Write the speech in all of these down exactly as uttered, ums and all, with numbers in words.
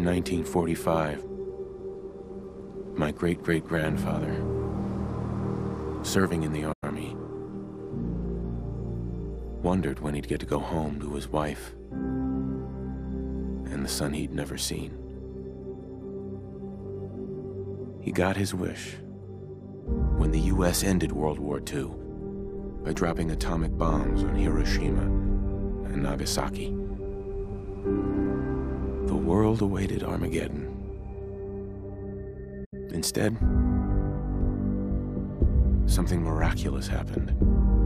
In nineteen forty-five, my great-great-grandfather, serving in the army, wondered when he'd get to go home to his wife and the son he'd never seen. He got his wish when the U S ended World War Two by dropping atomic bombs on Hiroshima and Nagasaki. The world awaited Armageddon. Instead, something miraculous happened.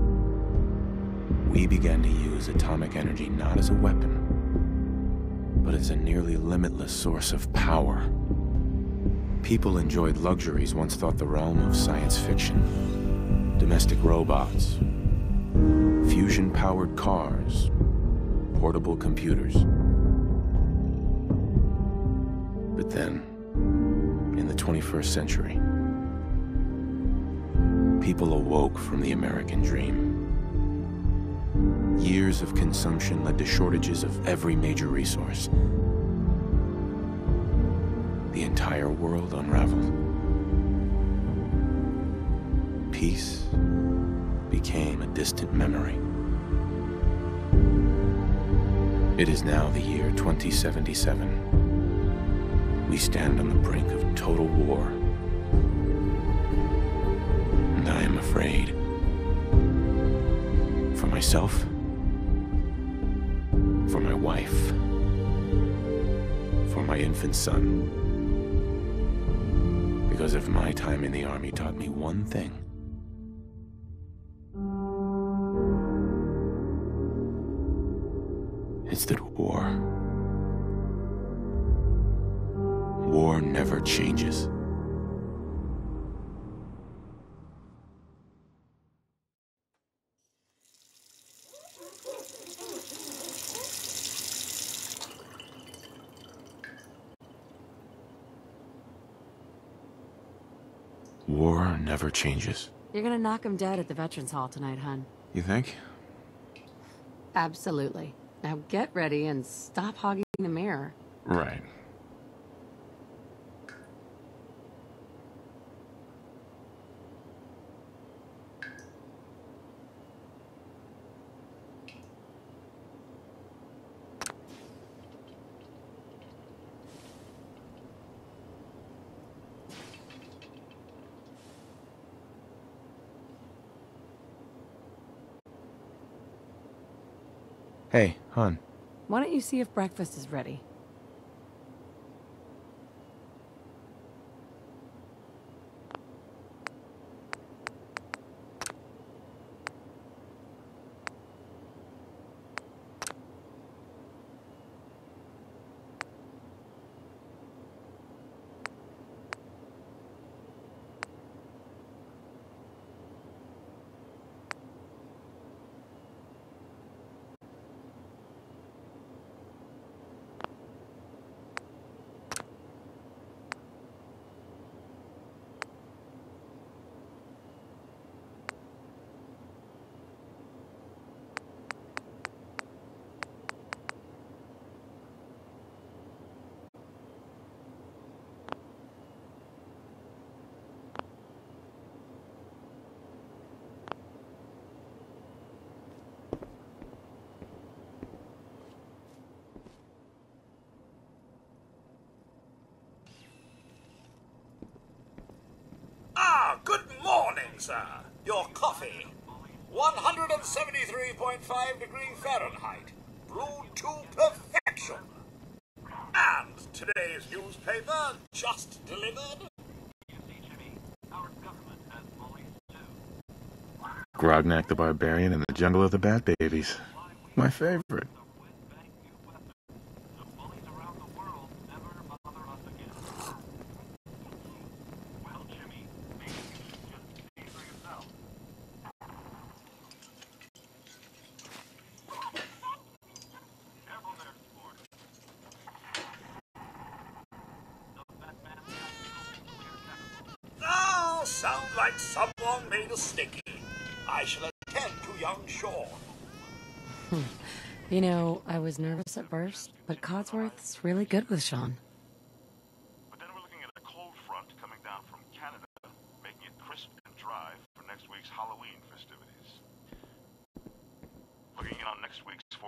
We began to use atomic energy not as a weapon, but as a nearly limitless source of power. People enjoyed luxuries once thought the realm of science fiction. Domestic robots, fusion-powered cars, portable computers. But then, in the twenty-first century, people awoke from the American dream. Years of consumption led to shortages of every major resource. The entire world unraveled. Peace became a distant memory. It is now the year twenty seventy-seven. We stand on the brink of total war. And I am afraid. For myself, for my wife, for my infant son. Because if my time in the army taught me one thing, it's that war, war never changes. War never changes. You're gonna knock him dead at the Veterans Hall tonight, hun. You think? Absolutely. Now get ready and stop hogging the mirror. Right. Hey, hon. Why don't you see if breakfast is ready? Ah, good morning, sir. Your coffee. one hundred seventy-three point five degrees Fahrenheit. Brewed to perfection. And today's newspaper just delivered. Grognak the Barbarian and the Jungle of the Bat Babies. My favorite. Now, sound like someone made a sticky. I shall attend to young Sean. You know, I was nervous at first, but Codsworth's really good with Sean.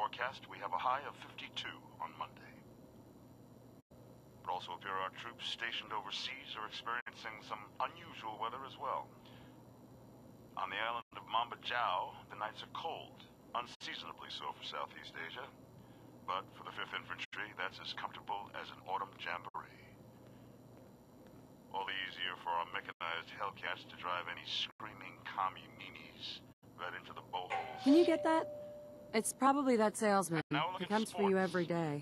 forecast, we have a high of fifty-two on Monday. It also appears our troops stationed overseas are experiencing some unusual weather as well. On the island of Mamba Jau, the nights are cold, unseasonably so for Southeast Asia. But for the fifth Infantry, that's as comfortable as an autumn jamboree. All the easier for our mechanized Hellcats to drive any screaming commie meanies right into the bowholes. Can you get that? It's probably that salesman. Now look He at comes for you sports. every day.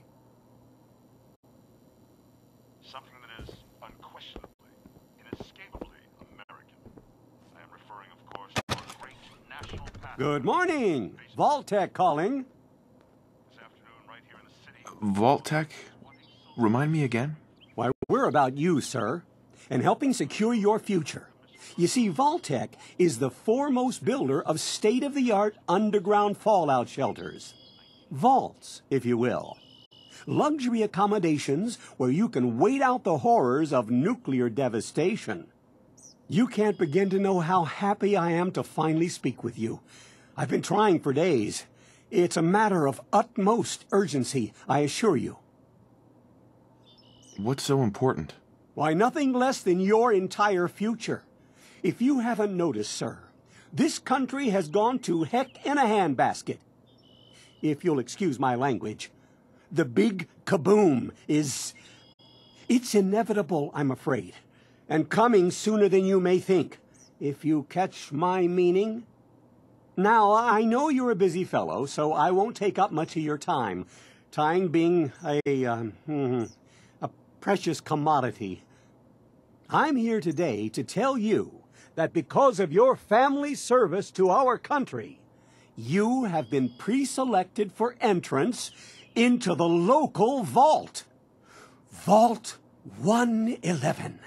Something that is unquestionably, inescapably American. I am referring, of course, to our great national pastime. Good morning! Vault-Tec calling. This afternoon, right here in the city. Vault-Tec? Remind me again? Why, we're about you, sir, and helping secure your future. You see, Vault-Tec is the foremost builder of state-of-the-art underground fallout shelters. Vaults, if you will. Luxury accommodations where you can wait out the horrors of nuclear devastation. You can't begin to know how happy I am to finally speak with you. I've been trying for days. It's a matter of utmost urgency, I assure you. What's so important? Why, nothing less than your entire future. If you haven't noticed, sir, this country has gone to heck in a handbasket. If you'll excuse my language, the big kaboom is... It's inevitable, I'm afraid, and coming sooner than you may think, if you catch my meaning. Now, I know you're a busy fellow, so I won't take up much of your time, time being a, um, a precious commodity. I'm here today to tell you that because of your family service to our country, you have been pre-selected for entrance into the local vault. Vault one eleven.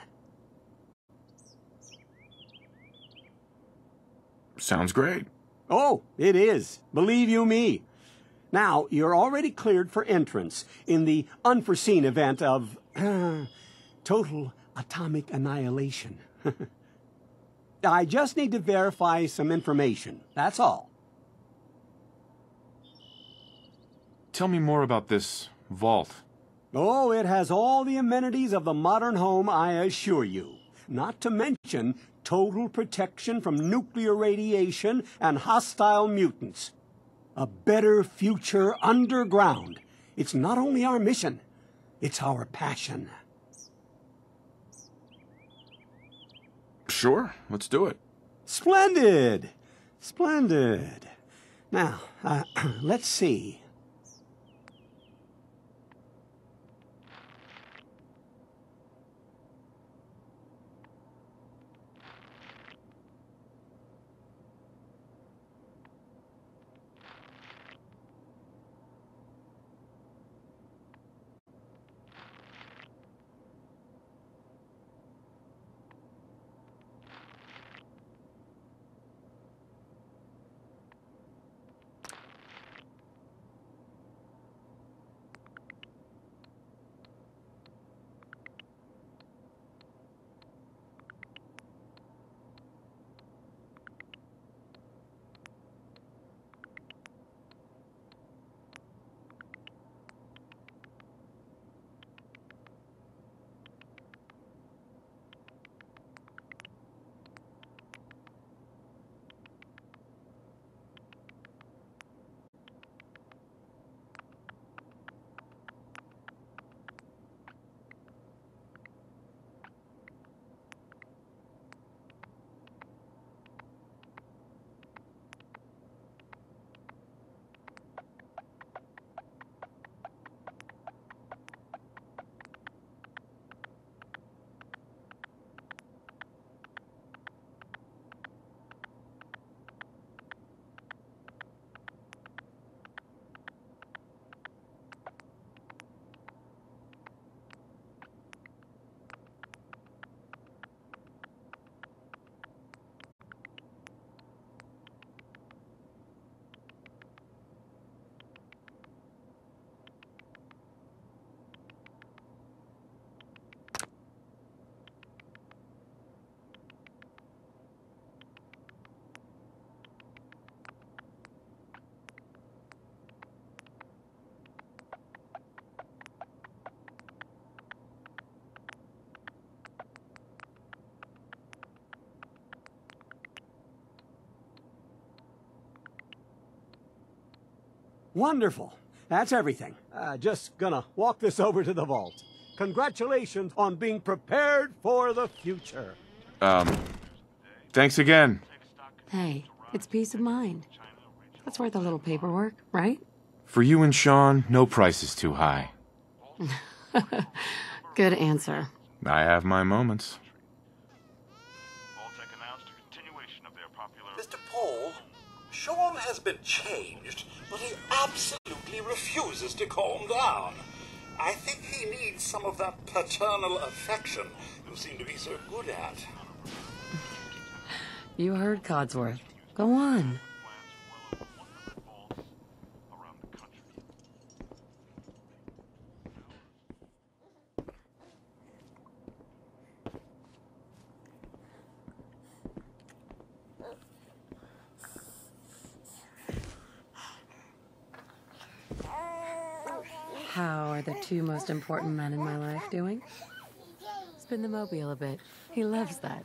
Sounds great. Oh, it is. Believe you me. Now, you're already cleared for entrance in the unforeseen event of uh, total atomic annihilation. I just need to verify some information. That's all. Tell me more about this vault. Oh, it has all the amenities of the modern home, I assure you. Not to mention total protection from nuclear radiation and hostile mutants. A better future underground. It's not only our mission, it's our passion. Sure, let's do it. Splendid! Splendid. Now, uh, let's see. Wonderful. That's everything. Uh, just gonna walk this over to the vault. Congratulations on being prepared for the future. Um, thanks again. Hey, it's peace of mind. That's worth a little paperwork, right? For you and Sean, no price is too high. Good answer. I have my moments. Vault-Tec announced a continuation of their popular... Mister Paul, Sean has been changed, but he absolutely refuses to calm down. I think he needs some of that paternal affection you seem to be so good at. You heard Codsworth. Go on. How are the two most important men in my life doing? Spin the mobile a bit. He loves that.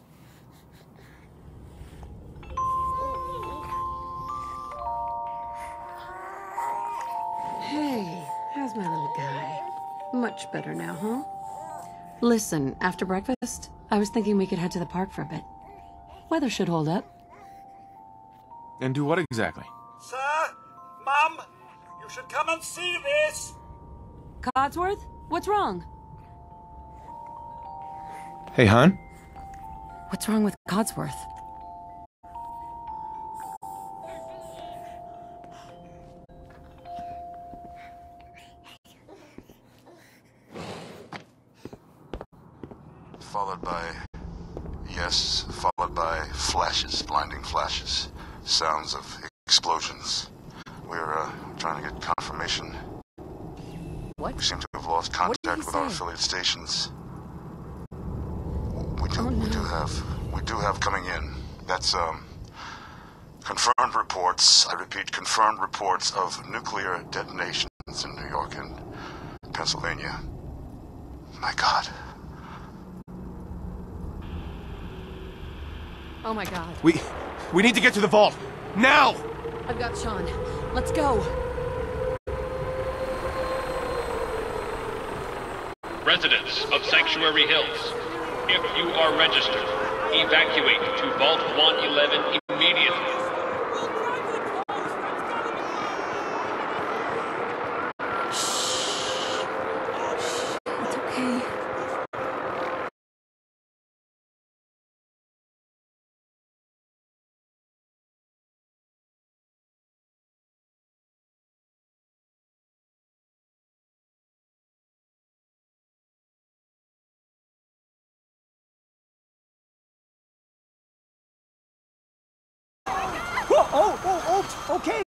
Hey, how's my little guy? Much better now, huh? Listen, after breakfast, I was thinking we could head to the park for a bit. Weather should hold up. And do what exactly? Sir, Mum, you should come and see this. Codsworth? What's wrong? Hey, hon? What's wrong with Codsworth? Followed by... Yes, followed by flashes, blinding flashes. Sounds of explosions. We're, uh, trying to get confirmation. What? We seem to have lost contact with our affiliate stations. We do, Oh, no. we do have, we do have coming in. That's, um, confirmed reports, I repeat, confirmed reports of nuclear detonations in New York and Pennsylvania. My God. Oh my god. We... we need to get to the vault! Now! I've got Sean. Let's go. Residents of Sanctuary Hills, if you are registered, evacuate to Vault one eleven immediately. It's okay. Oh, oh, oh, oh, okay.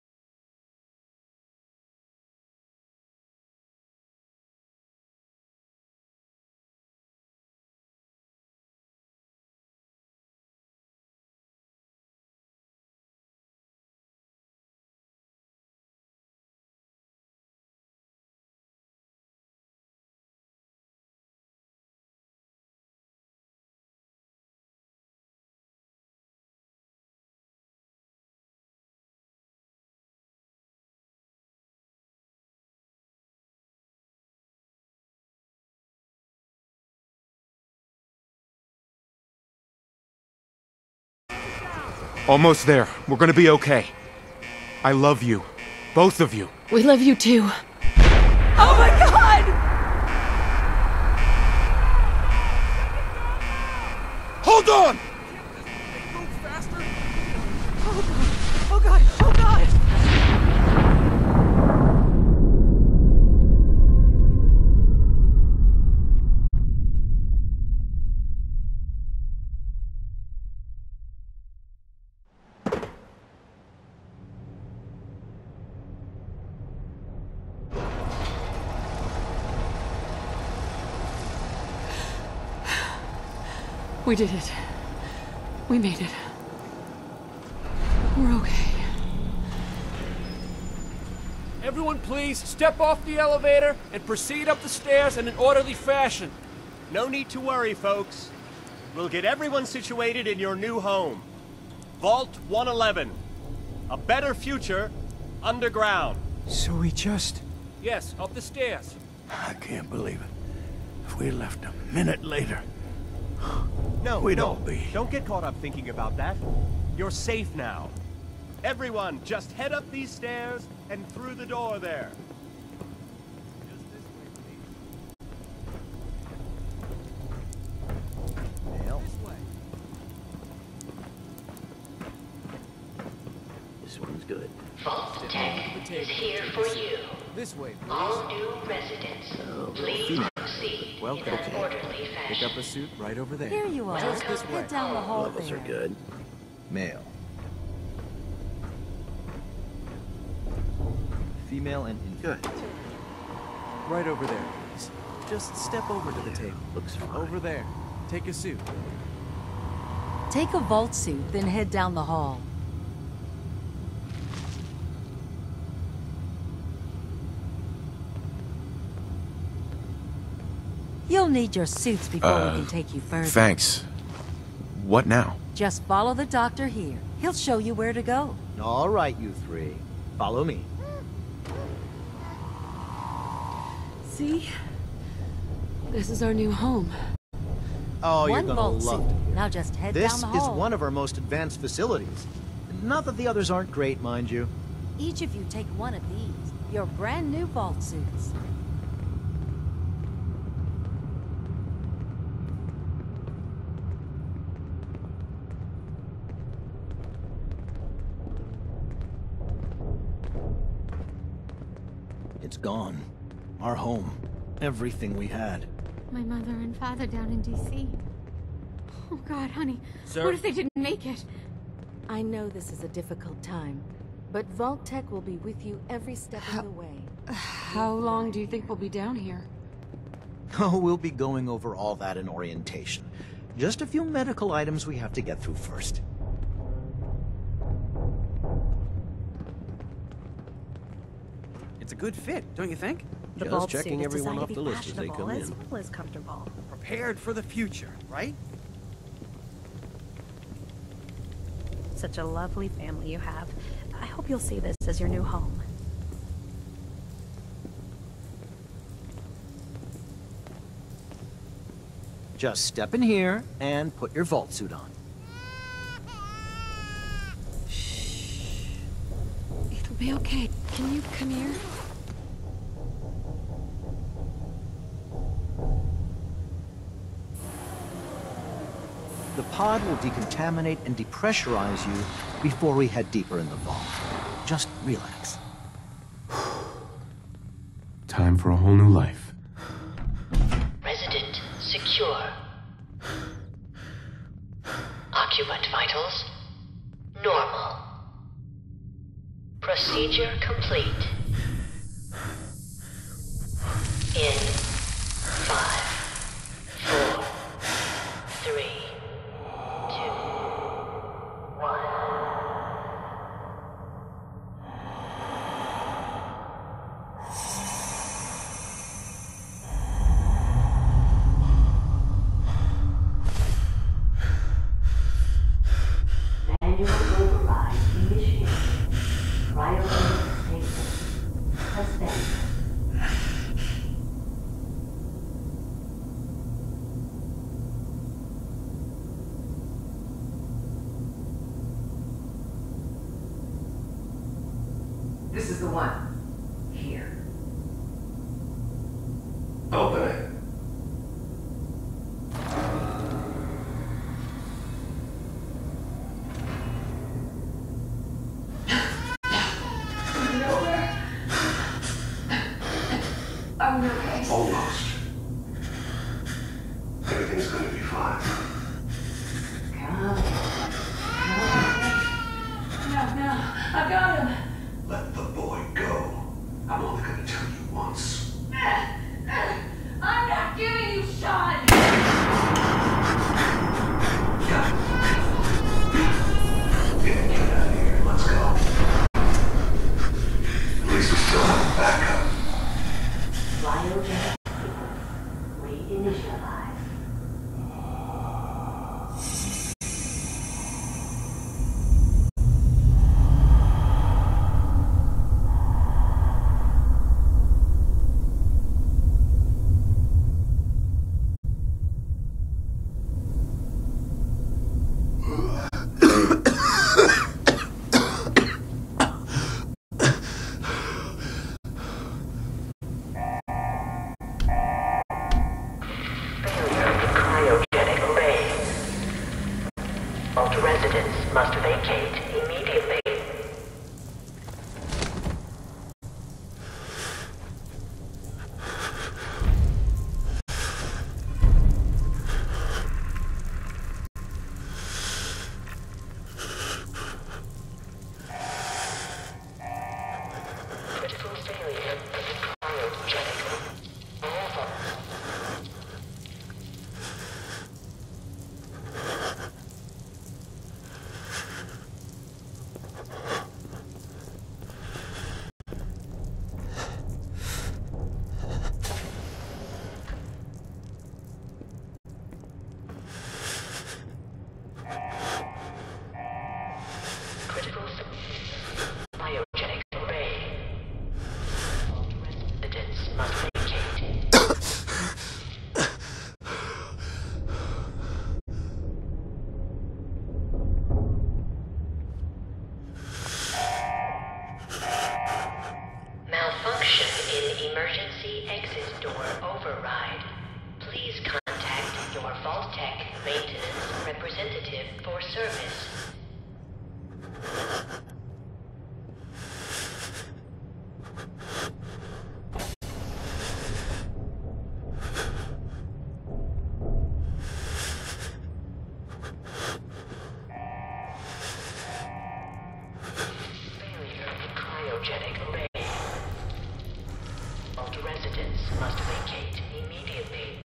Almost there. We're gonna be okay. I love you. Both of you. We love you too. Oh my god! Hold on! Oh god! Oh god! We did it. We made it. We're okay. Everyone please step off the elevator and proceed up the stairs in an orderly fashion. No need to worry, folks. We'll get everyone situated in your new home. Vault one eleven. A better future underground. So we just... Yes, up the stairs. I can't believe it. If we left a minute later... No, we'd no. all be... Don't get caught up thinking about that. You're safe now. Everyone, just head up these stairs and through the door there. Just this way, please. Nail. This way. This one's good. Vault Tech is here for you. This way, please. All new residents, please proceed Well, in an okay. orderly Pick fashion. up a suit right over there. Here you are. Just this way. Head down the hall Levels there. are good. Male. Female and infant. Good. Right over there, please. Just step over to the table. Looks fine. Over there. Take a suit. Take a vault suit, then head down the hall. You'll need your suits before Uh, we can take you further. Thanks. What now? Just follow the doctor here. He'll show you where to go. All right, you three. Follow me. See? This is our new home. Oh, you're One gonna vault love suit. it here. Now just head This down the is hall. one of our most advanced facilities. Not that the others aren't great, mind you. Each of you take one of these. Your brand new vault suits. It's gone. Our home. Everything we had. My mother and father down in D C. Oh God, honey. Sir? What if they didn't make it? I know this is a difficult time, but Vault Tech will be with you every step of the way. How long do you think we'll be down here? Oh, we'll be going over all that in orientation. Just a few medical items we have to get through first. It's a good fit, don't you think? The Just vault checking suit is everyone designed off to the be list as they fashionable come as in. well as comfortable. Prepared for the future, right? Such a lovely family you have. I hope you'll see this as your new home. Just step in here and put your vault suit on. It'll be okay. Can you come here? The pod will decontaminate and depressurize you before we head deeper in the vault. Just relax. Time for a whole new life. Resident secure. Occupant vitals normal. Procedure complete. In five, four, three, two, one. Manual override initiated. Cryogenic statement suspended. This is the one. Here. Open it. I'm okay. Almost. Everything's gonna be fine. Come on. No, no. I got him. Let the boy go. I'm only gonna tell you once. I'm Please contact your Vault-Tec maintenance representative for service. Failure in cryogenic array. All residents must vacate immediately.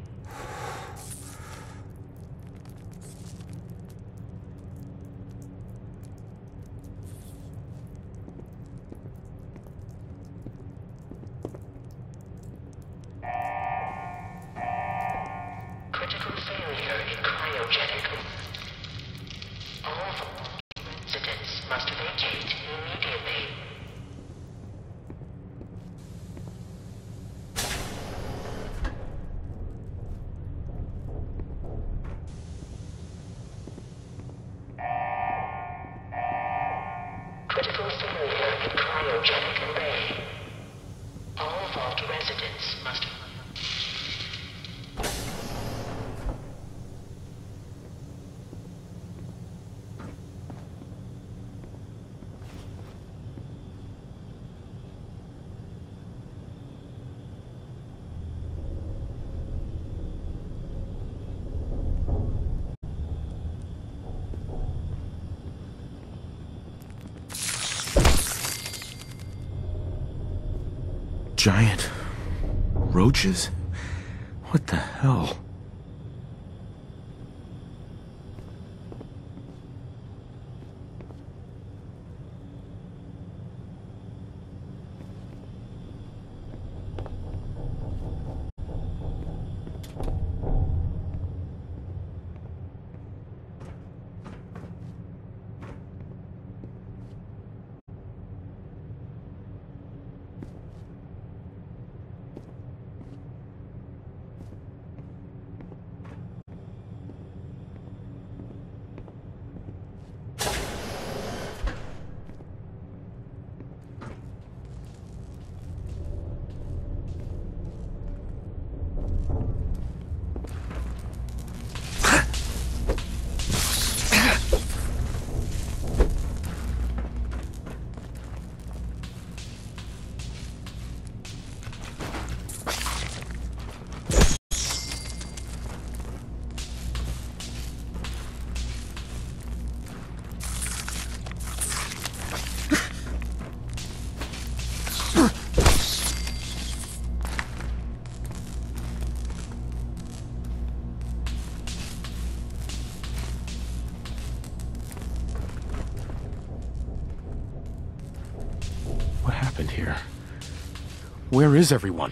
Critical failure in cryogenic. All residents must vacate immediately. Critical failure in cryogenic array. All Vault residents must... Giant roaches? What the hell? What happened here? Where is everyone?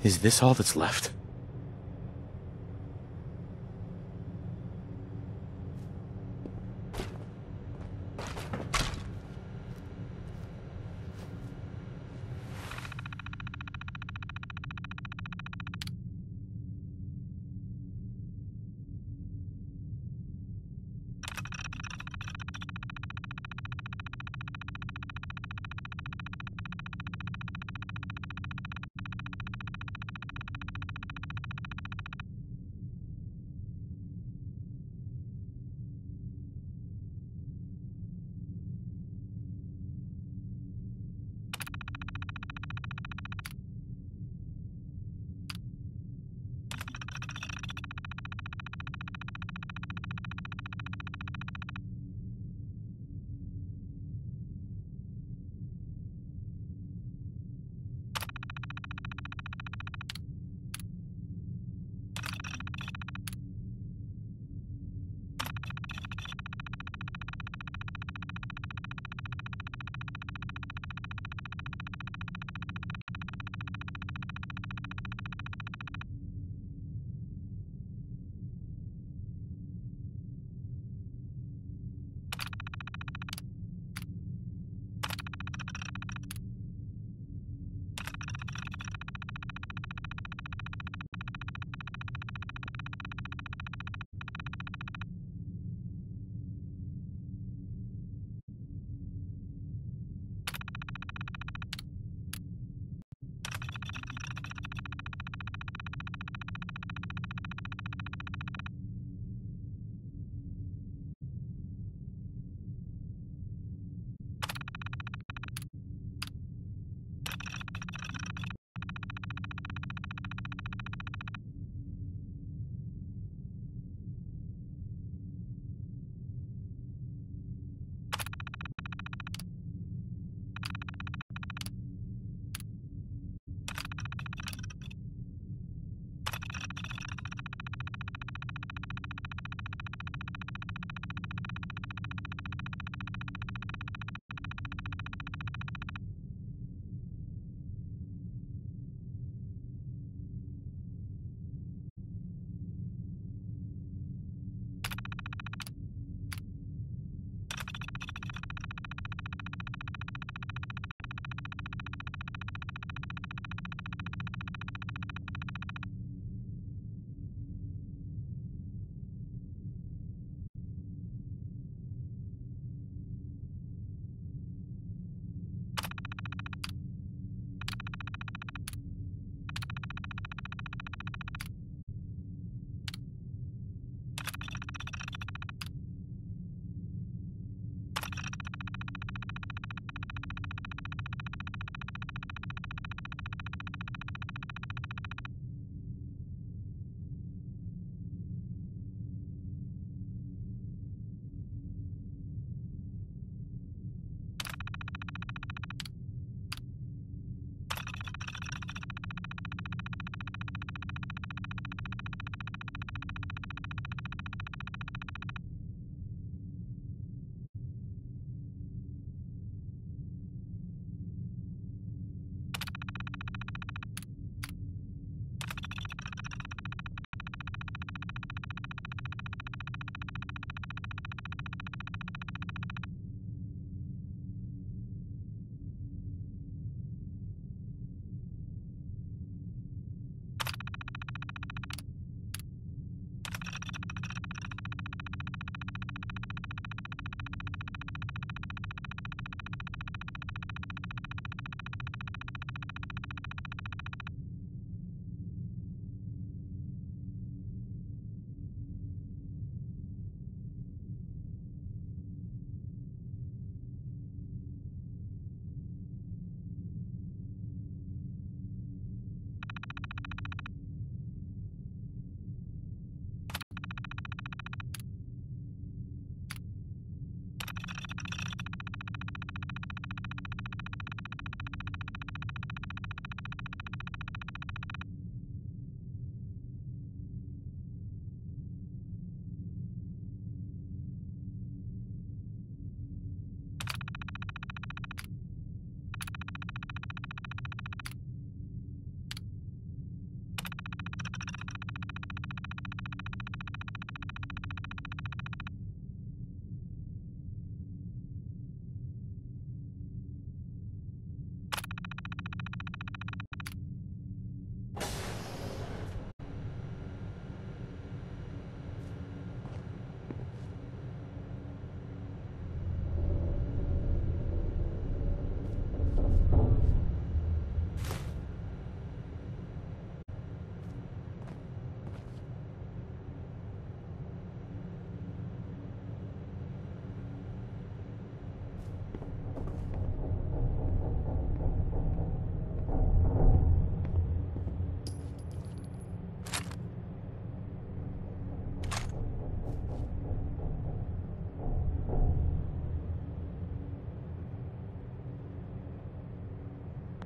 Is this all that's left?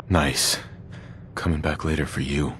Nice. Coming back later for you.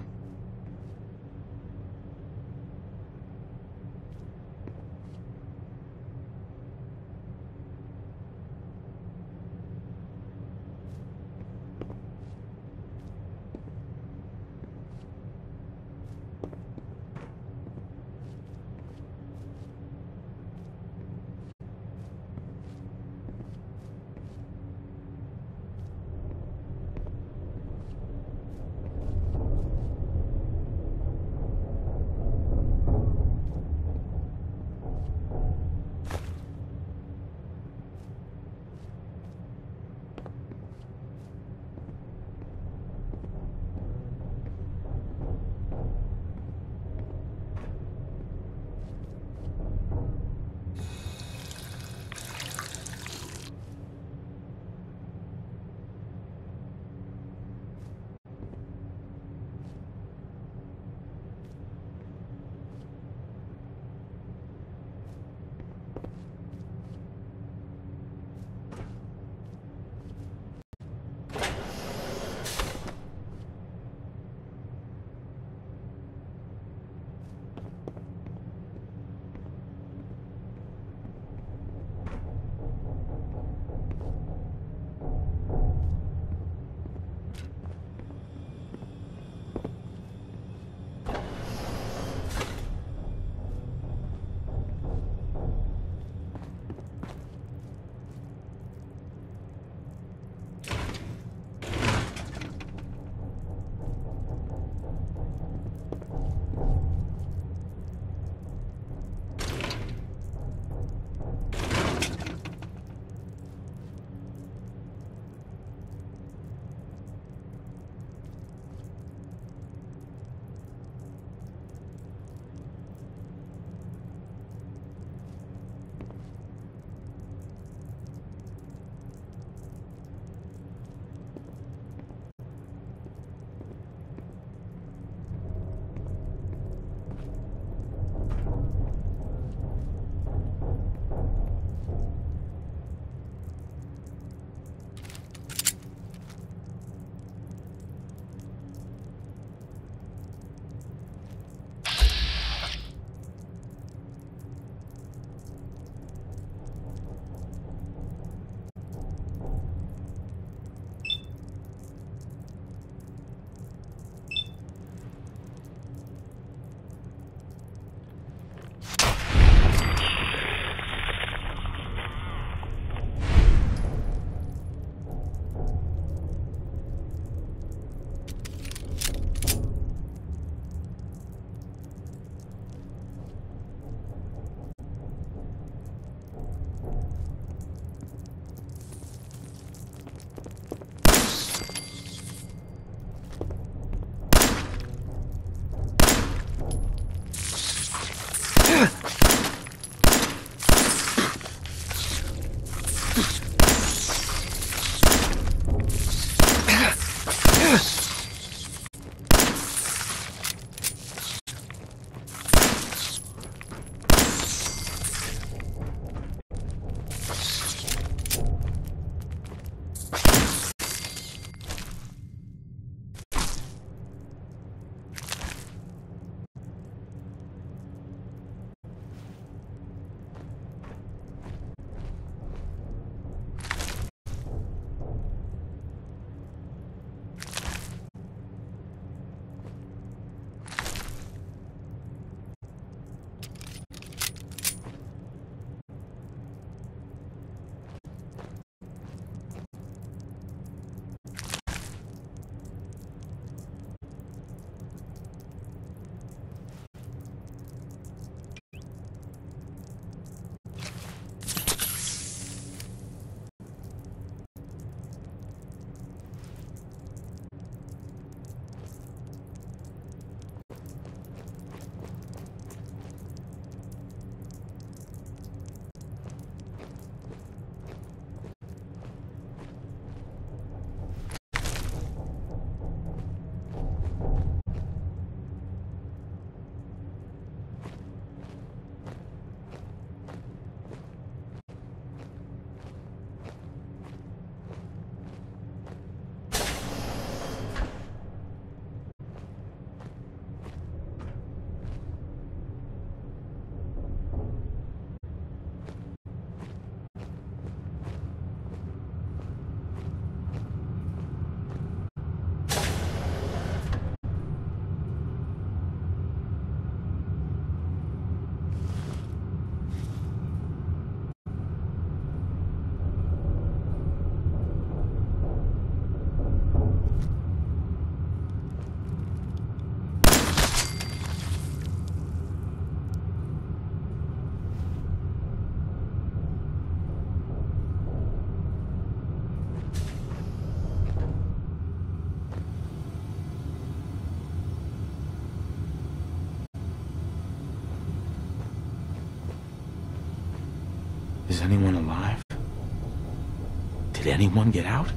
Is anyone alive? Did anyone get out?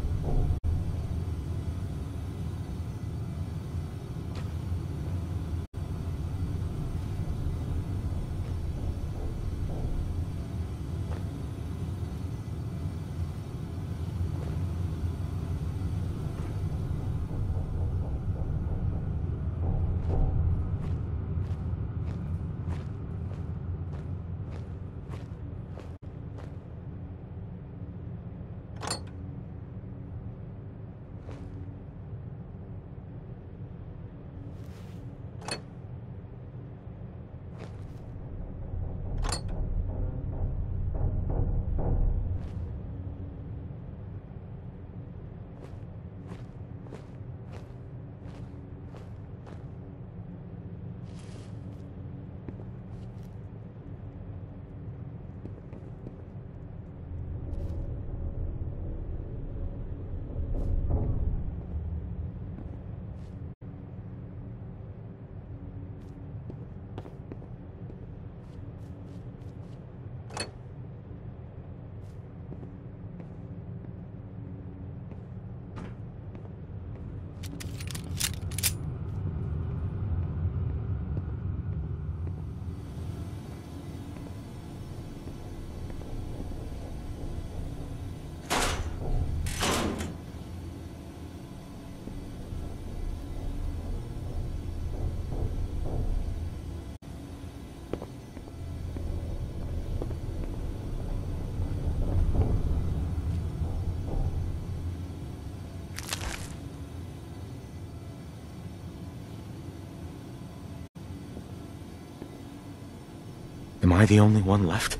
Am I the only one left?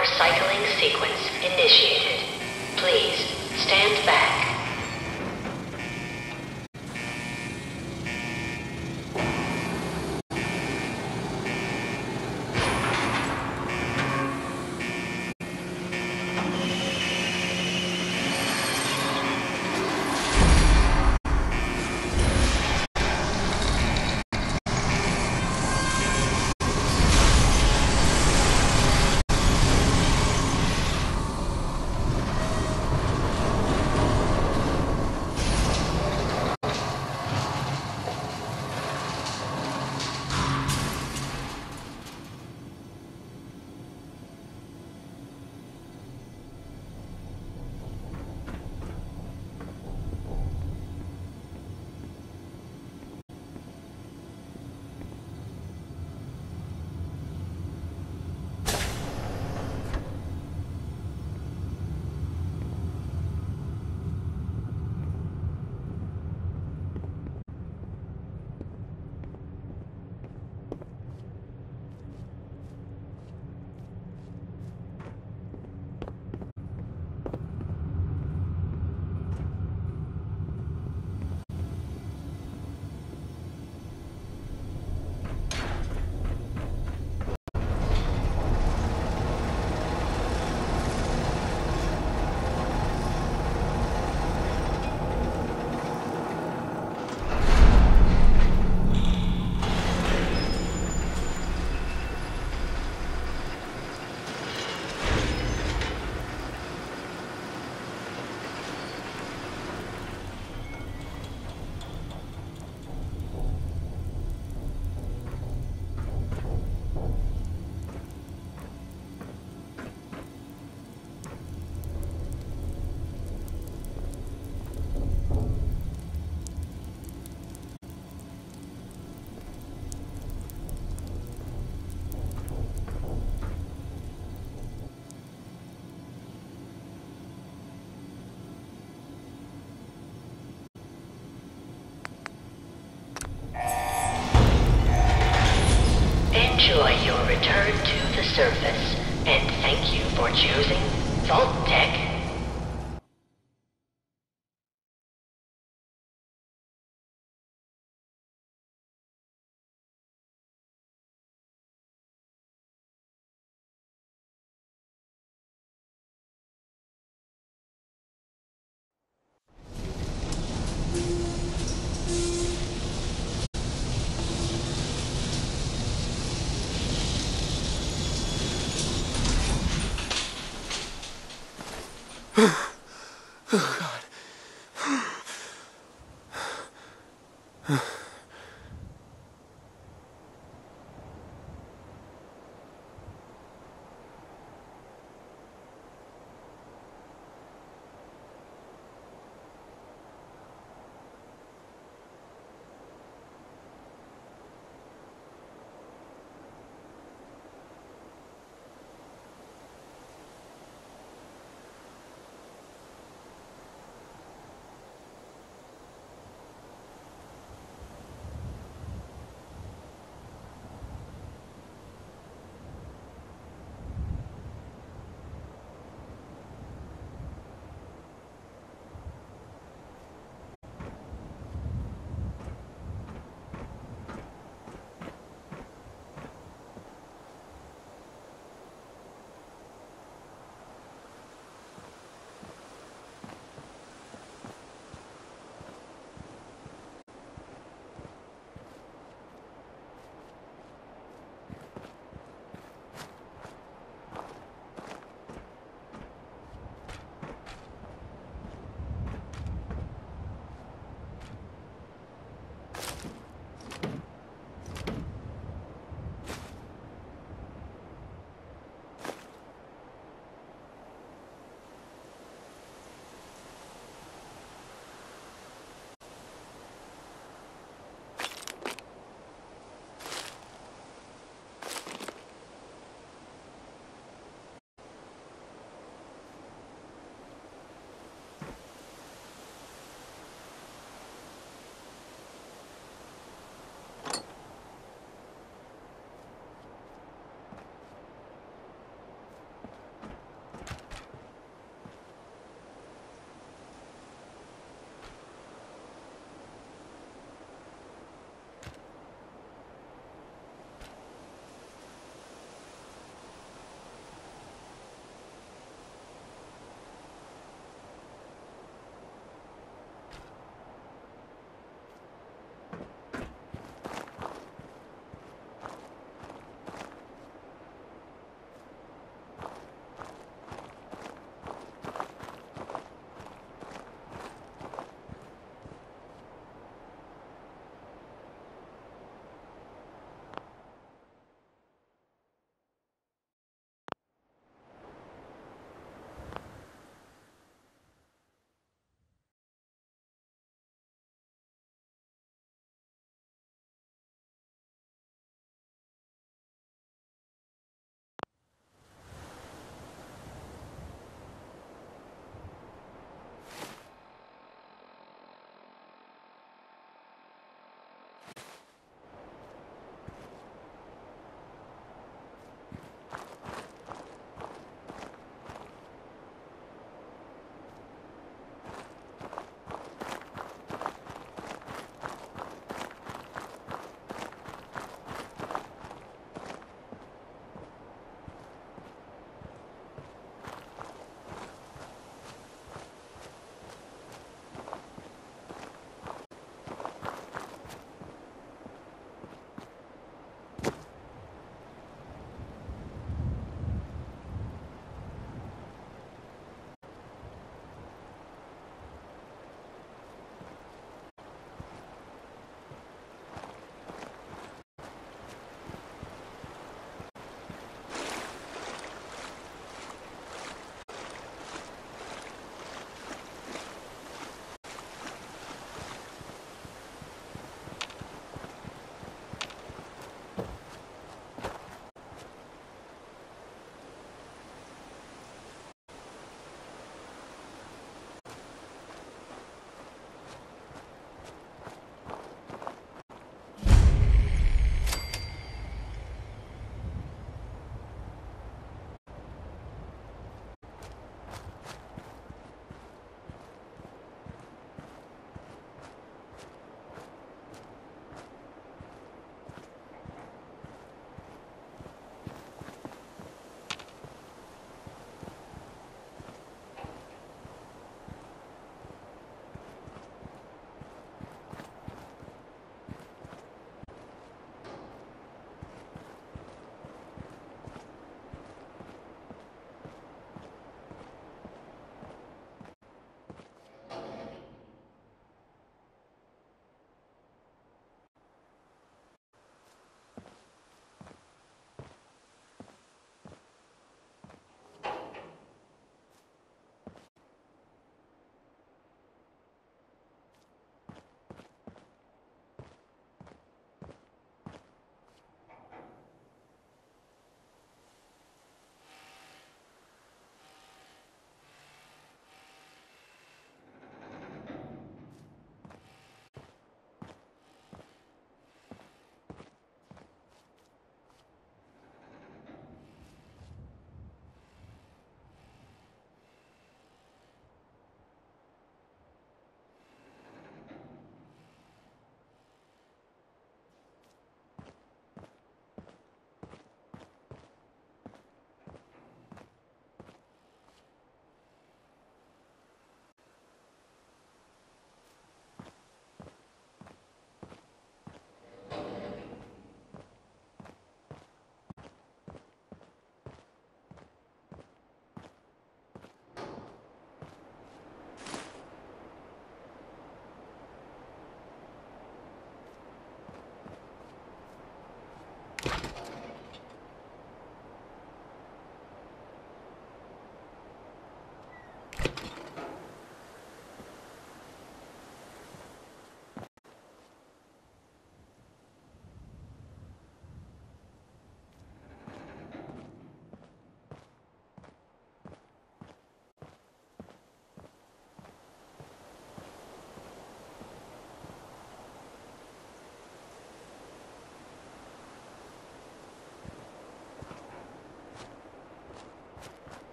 Power cycling sequence initiated. Please stand back. Enjoy your return to the surface, and thank you for choosing Vault-Tec. Oh, God.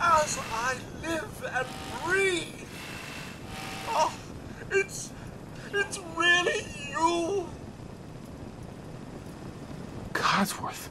as I live and breathe. Oh, it's... it's really you. Codsworth.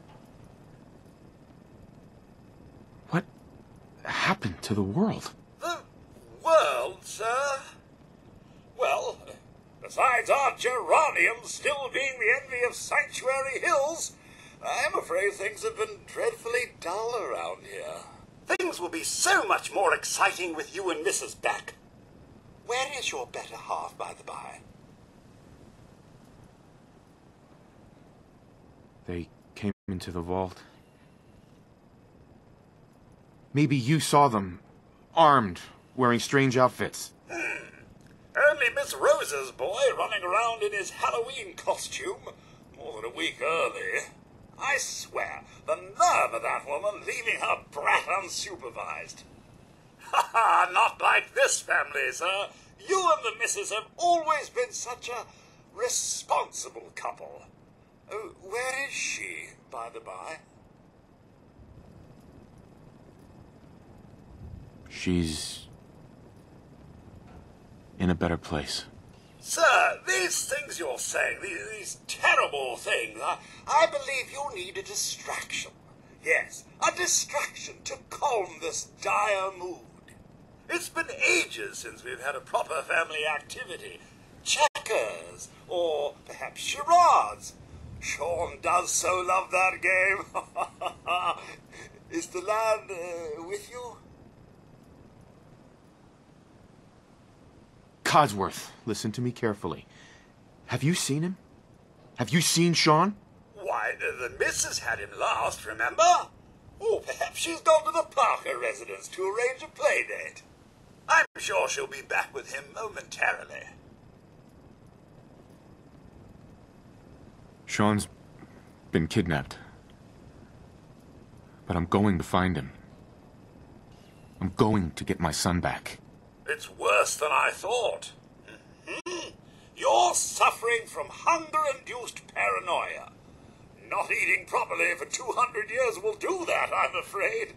What happened to the world? The world, sir? Well, besides our geraniums still being the envy of Sanctuary Hills, I'm afraid things have been dreadfully dull around here. Things will be so much more exciting with you and Missus back. Where is your better half, by the by? They came into the vault. Maybe you saw them, armed, wearing strange outfits. Hmm. Only Miss Rosa's boy running around in his Halloween costume, more than a week early. I swear, the nerve of that woman leaving her brat unsupervised. Ha ha, not like this family, sir. You and the missus have always been such a responsible couple. Oh, where is she, by the by? She's in a better place. Sir, these things you're saying, these, these terrible things, I, I believe you need a distraction. Yes, a distraction to calm this dire mood. It's been ages since we've had a proper family activity. Checkers, or perhaps charades. Sean does so love that game. Is the lad uh, with you? Codsworth, listen to me carefully. Have you seen him? Have you seen Sean? Why, the, the missus had him last, remember? Oh, perhaps she's gone to the Parker residence to arrange a play date. I'm sure she'll be back with him momentarily. Sean's been kidnapped. But I'm going to find him. I'm going to get my son back. It's worse than I thought. Mm-hmm. You're suffering from hunger-induced paranoia. Not eating properly for two hundred years will do that, I'm afraid.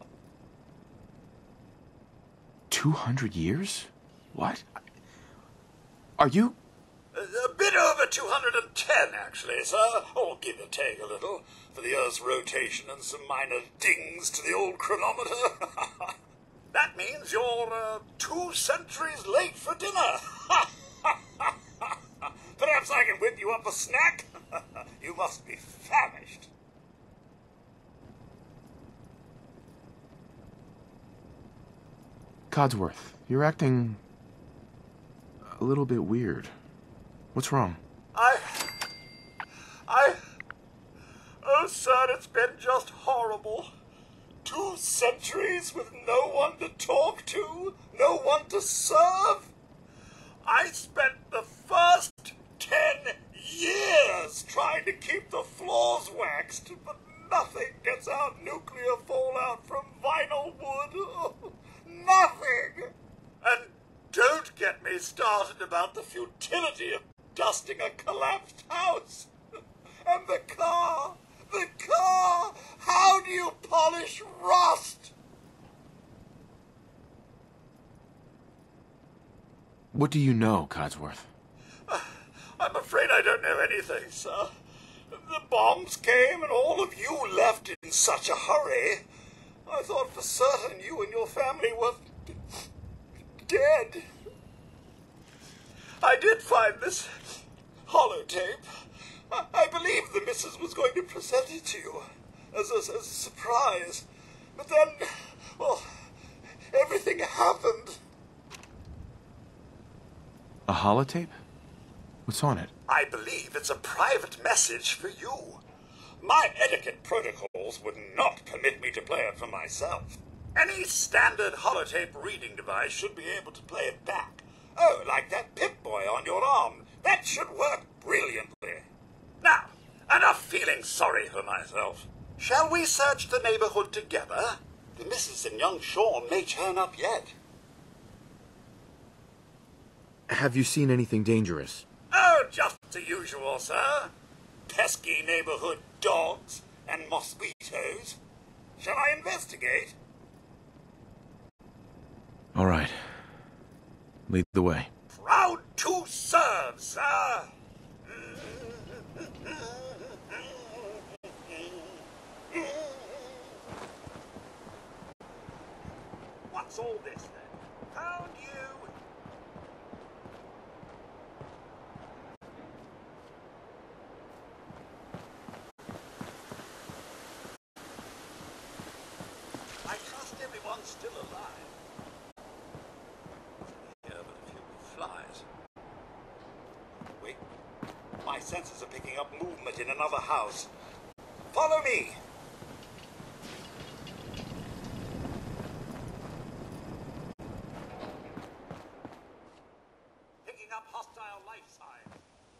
Two hundred years? What? Are you... A, a bit over two hundred ten, actually, sir. Or give or take a little, for the Earth's rotation and some minor dings to the old chronometer. That means you're uh, two centuries late for dinner. Perhaps I can whip you up a snack? You must be famished. Codsworth, you're acting a little bit weird. What's wrong? I... I... Oh, sir, it's been just horrible. Two centuries with no one to talk to, no one to serve. I spent the first ten years trying to keep the floors waxed, but nothing gets out nuclear fallout from vinyl wood. Oh, nothing. And don't get me started about the futility of dusting a collapsed house. And the car, the car, how do you polish rust? What do you know, Codsworth? I'm afraid I don't know anything, sir. The bombs came and all of you left in such a hurry. I thought for certain you and your family were dead. I did find this holotape. I, I believe the missus was going to present it to you as a, as a surprise. But then, well, everything happened. A holotape? What's on it? I believe it's a private message for you. My etiquette protocols would not permit me to play it for myself. Any standard holotape reading device should be able to play it back. Oh, like that Pip-Boy on your arm. That should work brilliantly. Now, enough feeling sorry for myself. Shall we search the neighborhood together? The missus and young Sean may turn up yet. Have you seen anything dangerous? Oh, just the usual, sir. Pesky neighborhood dogs and mosquitoes. Shall I investigate? Lead the way. Proud to serve, sir! What's all this, then? Found you! I trust everyone's still alive. Yeah, but a few flies. Wait. My senses are picking up movement in another house. Follow me! Picking up hostile life signs.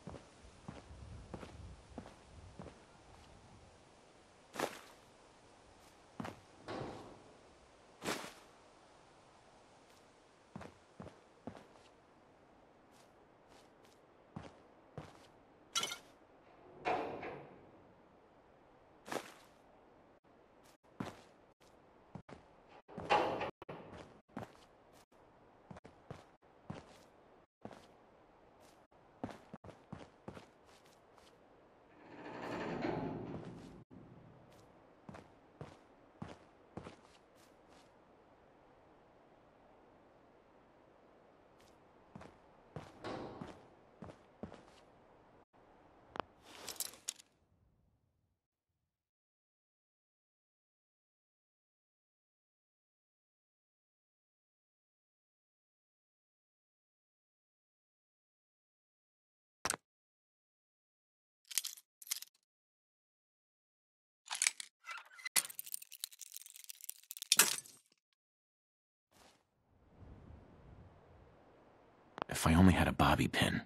If I only had a bobby pin.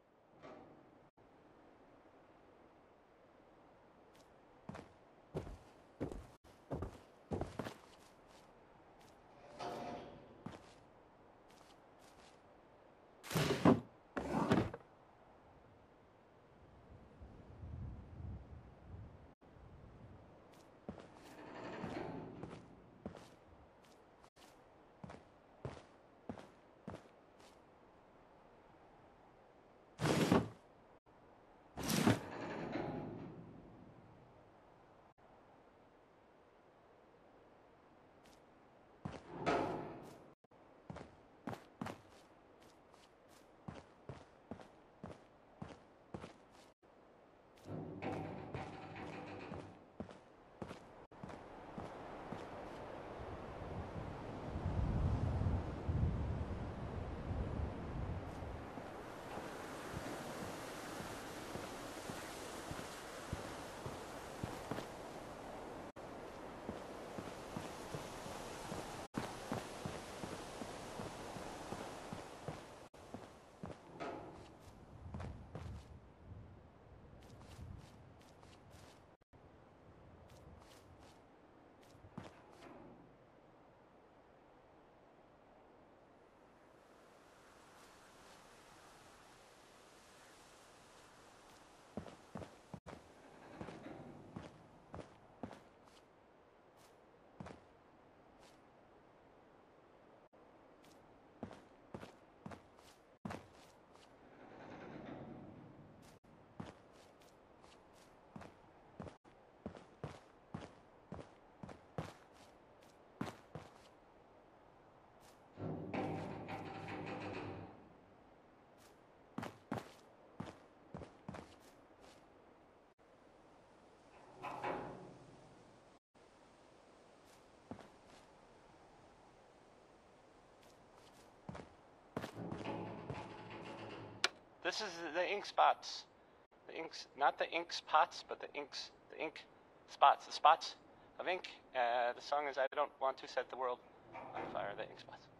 This is the ink spots. The inks, not the ink spots, but the inks, the ink spots, the spots of ink. Uh, the song is I Don't Want to Set the World on Fire, the ink spots.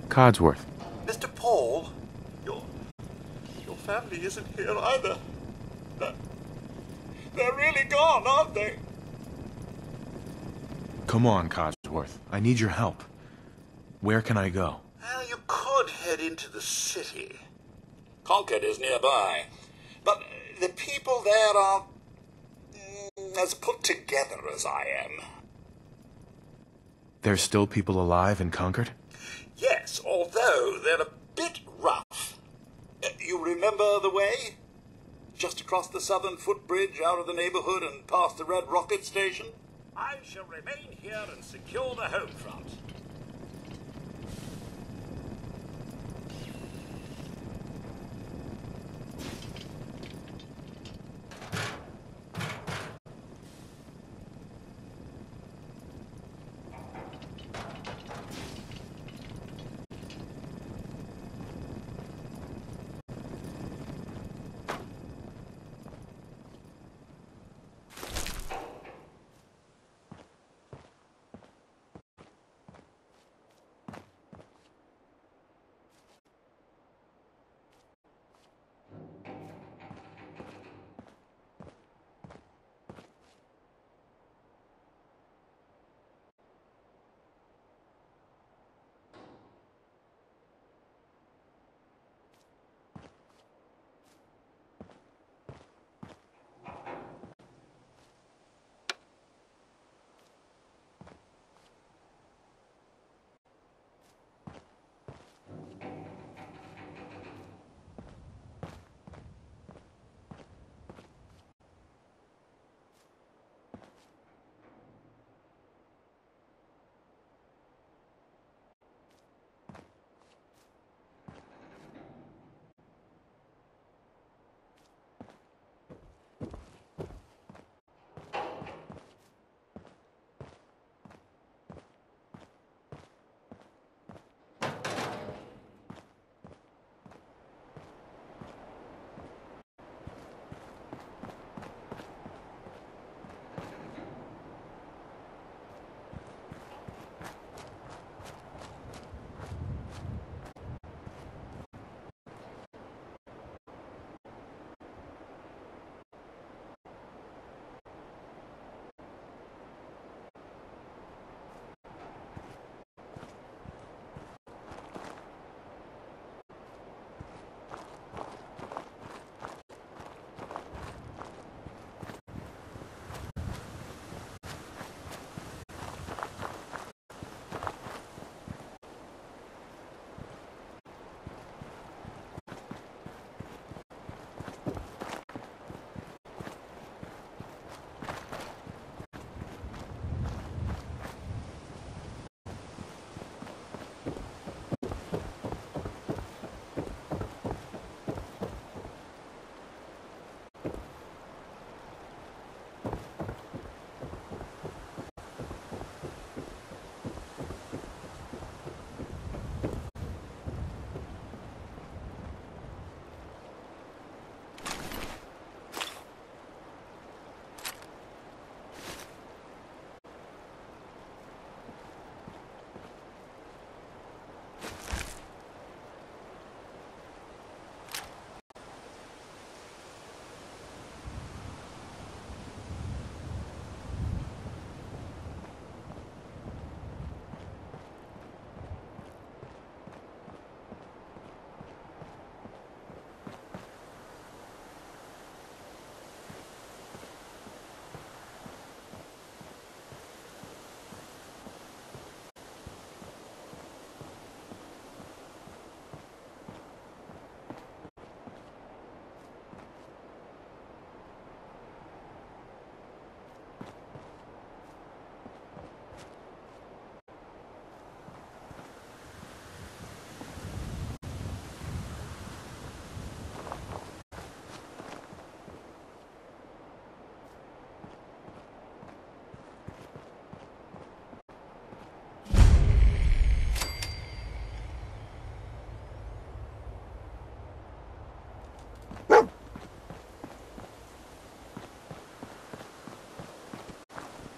Codsworth. Mister Paul, your your family isn't here either. They're, they're really gone, aren't they? Come on, Codsworth. I need your help. Where can I go? Well, you could head into the city. Concord is nearby. But the people there are mm, as put together as I am. There's still people alive in Concord? Yes, although they're a bit rough. Uh, you remember the way? Just across the southern footbridge, out of the neighborhood and past the Red Rocket Station? I shall remain here and secure the home front.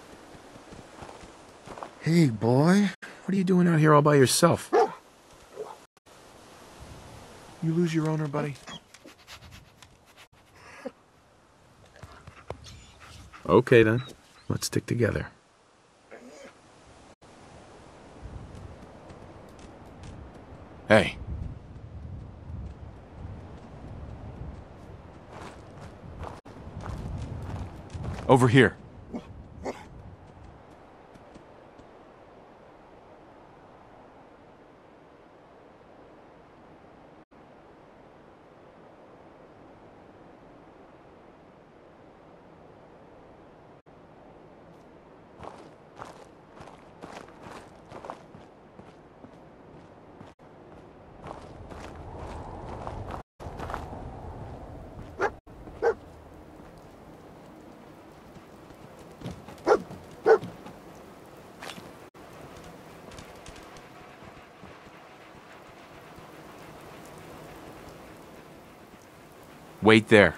Hey, boy. What are you doing out here all by yourself? You lose your owner, buddy? Okay, then. Let's stick together. Hey. Over here. Wait there.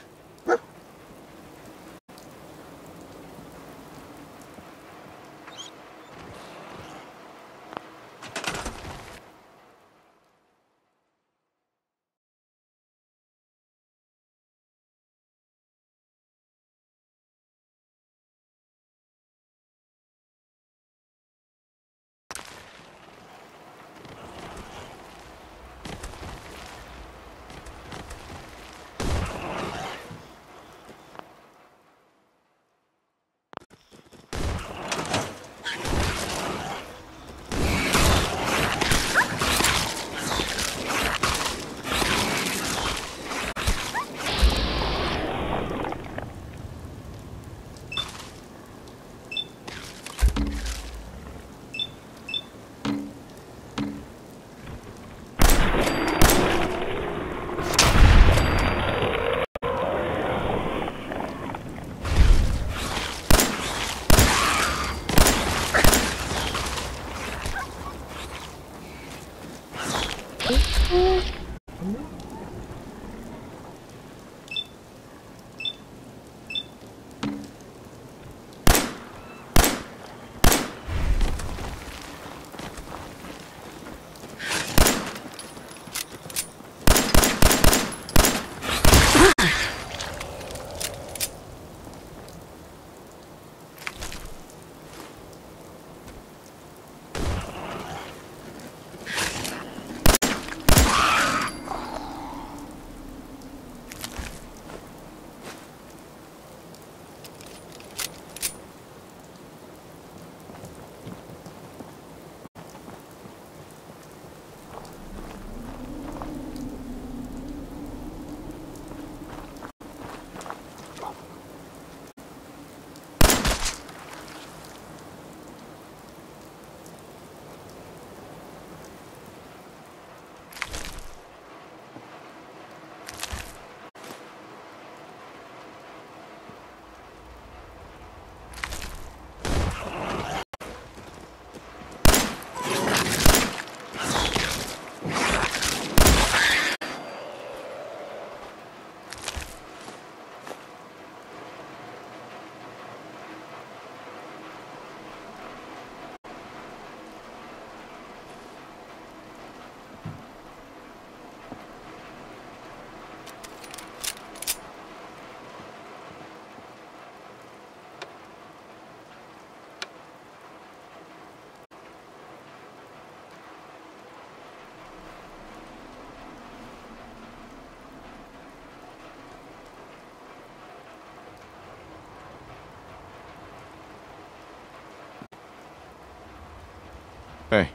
Hey.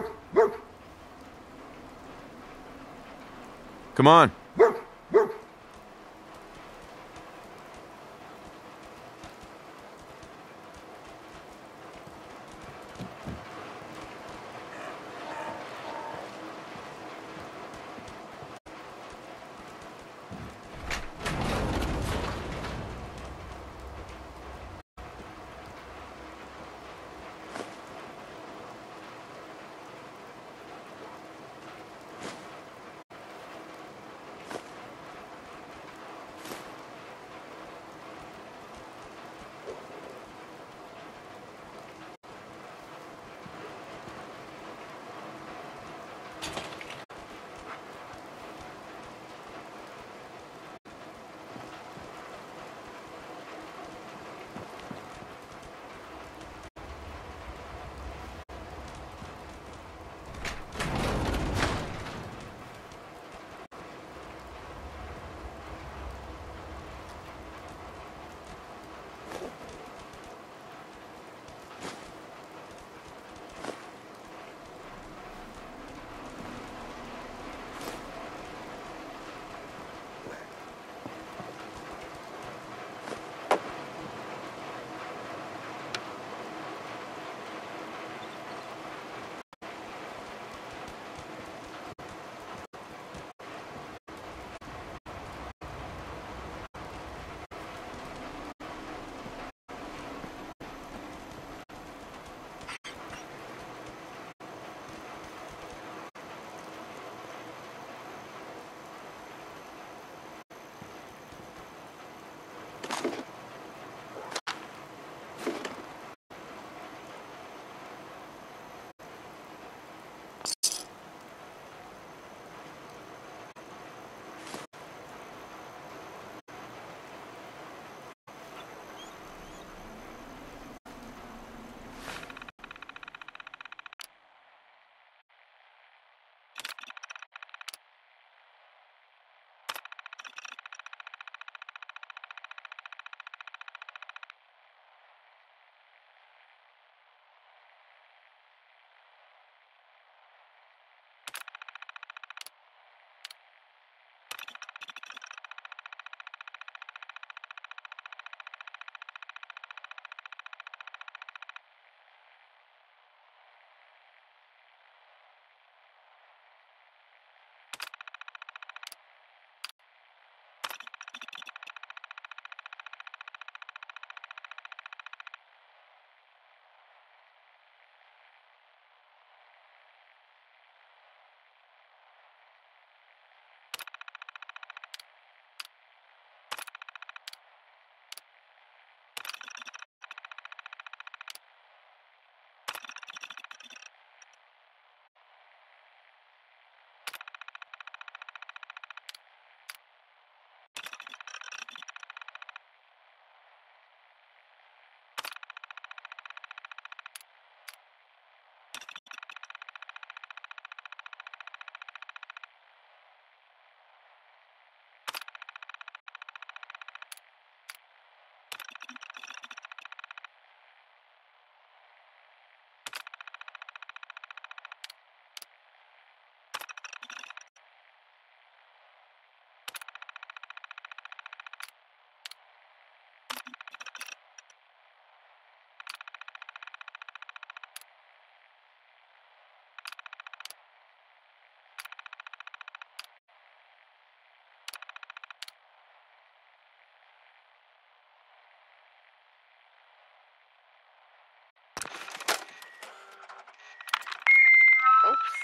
Come on.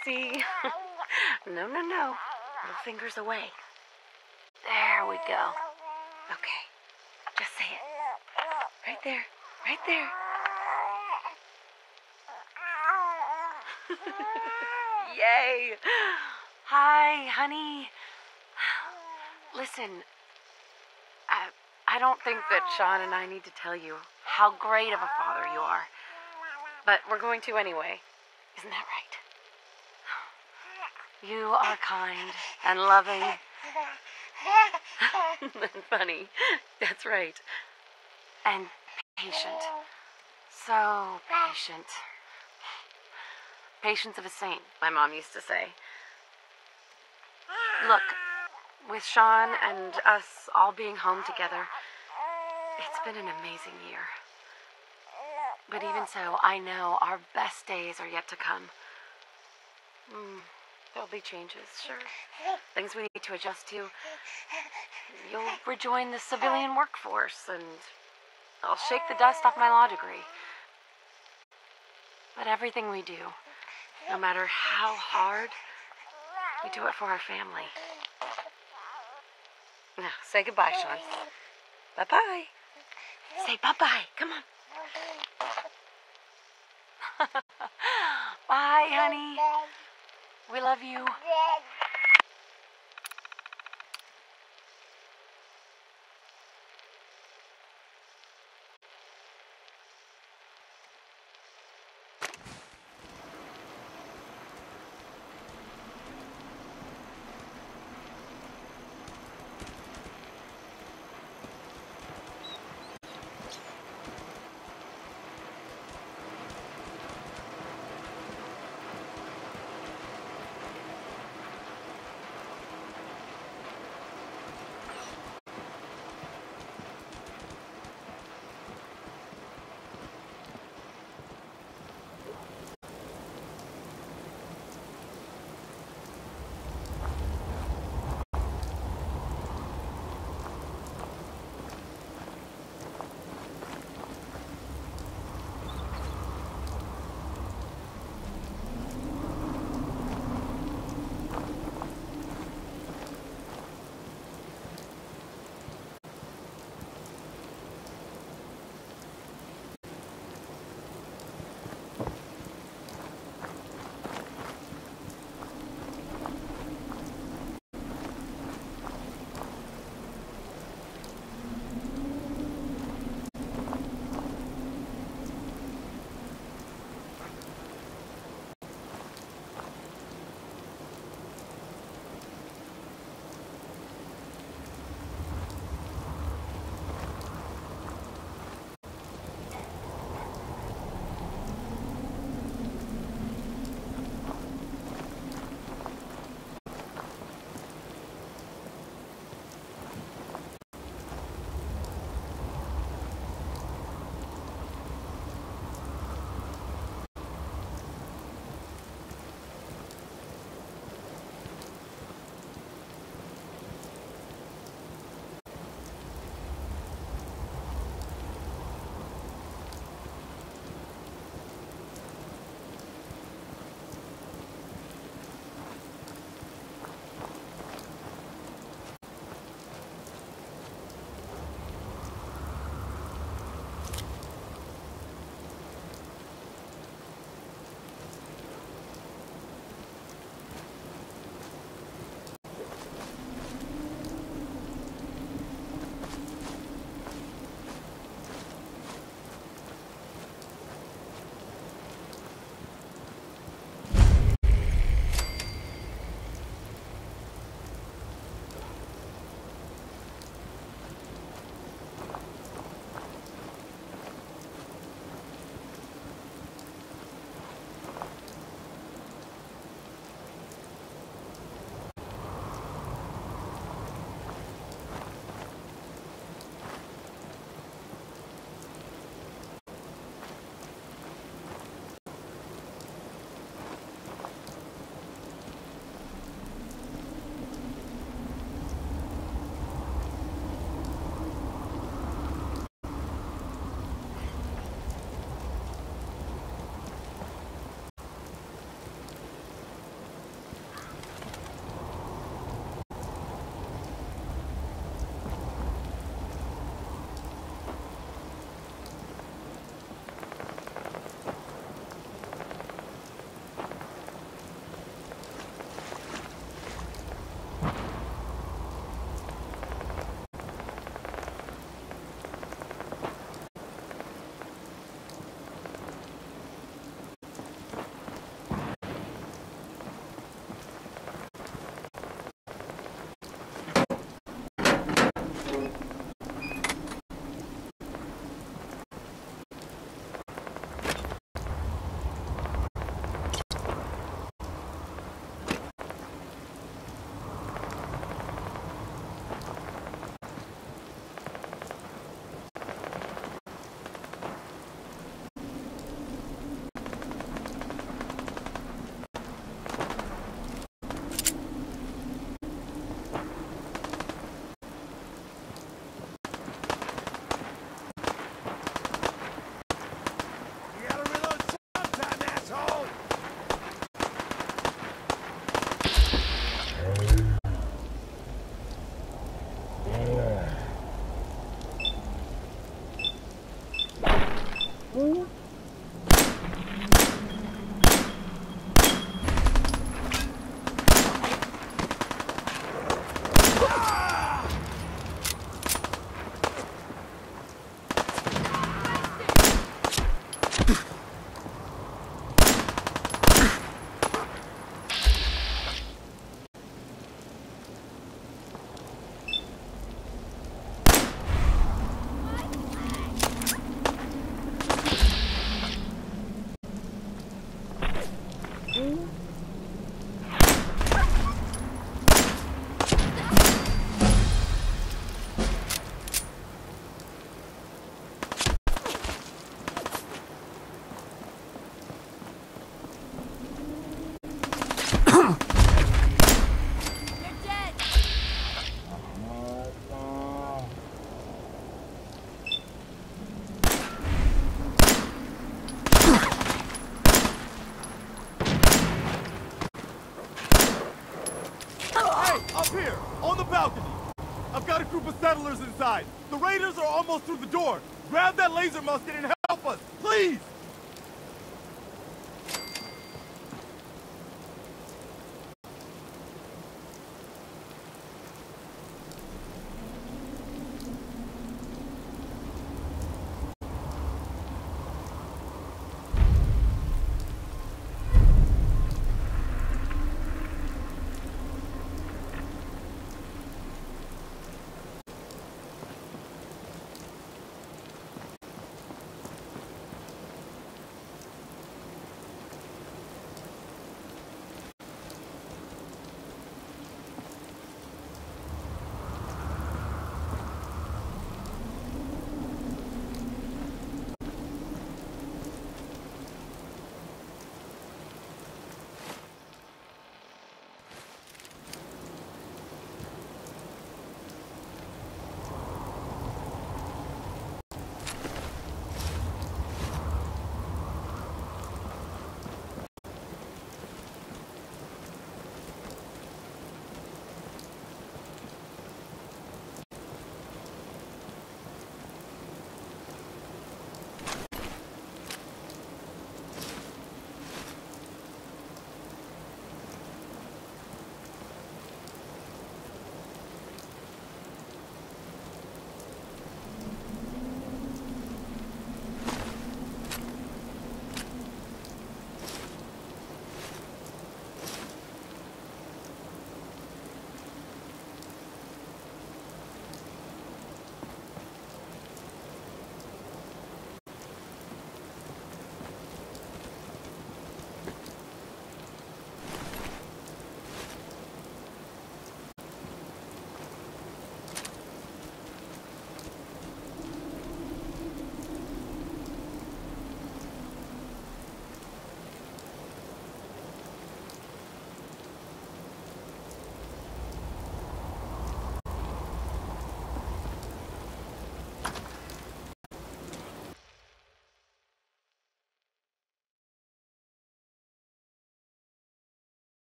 see. No, no, no. Little fingers away. There we go. Okay. Just say it. Right there. Right there. Yay! Hi, honey. Listen, I, I don't think that Sean and I need to tell you how great of a father you are. But we're going to anyway. Isn't that right? You are kind and loving. And funny. That's right. And patient. So patient. Patience of a saint, my mom used to say. Look, with Sean and us all being home together, it's been an amazing year. But even so, I know our best days are yet to come. Mm, there'll be changes, sure. Things we need to adjust to. You'll rejoin the civilian workforce, and I'll shake the dust off my law degree. But everything we do, no matter how hard, we do it for our family. Now, say goodbye, Sean. Bye-bye. Say bye-bye. Come on. Bye, honey. We love you. Inside. The raiders are almost through the door. Grab that laser musket and help us, please!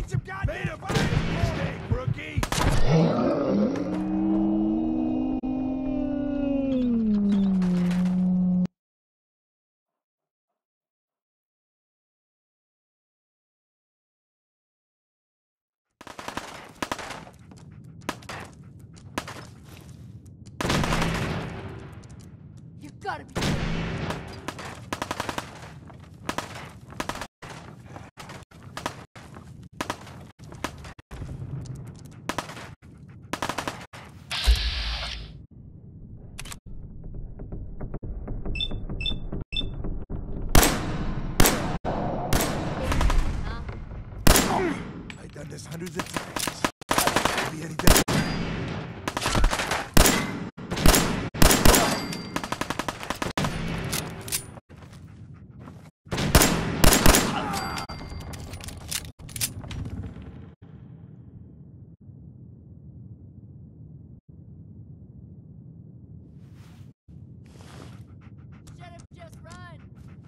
some goddamn mistake, rookie! You gotta be. I've done this hundreds of times. Maybe any day. Should've just run.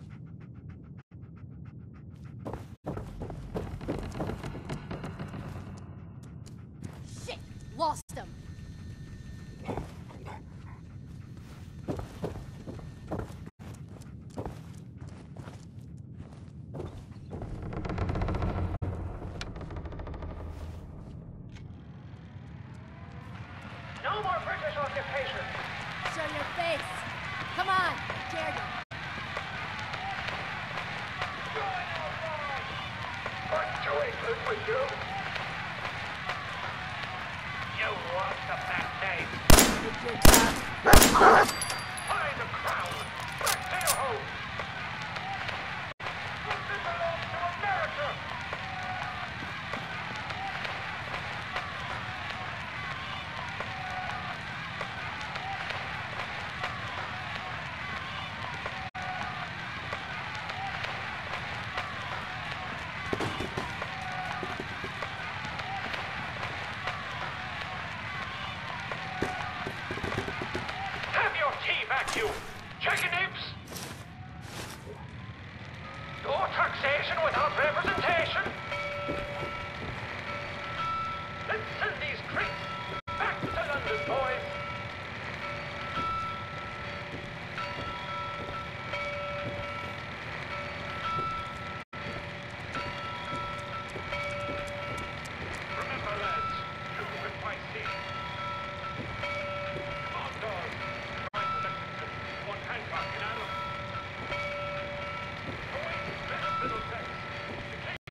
Shit! Lost him. No more British occupation. Show your face. Come on, dare you. What's to England with you? You want the back name. Find the crown. Back to your home. This belongs to America. Have your tea back, you chicken imps! No taxation without representation! Let's send these creeps back to London, boys! Remember, lads, you with my seat. Come on, dogs. Try to Lexington. One Hancock in Adam. Away, men of Middlesex. The king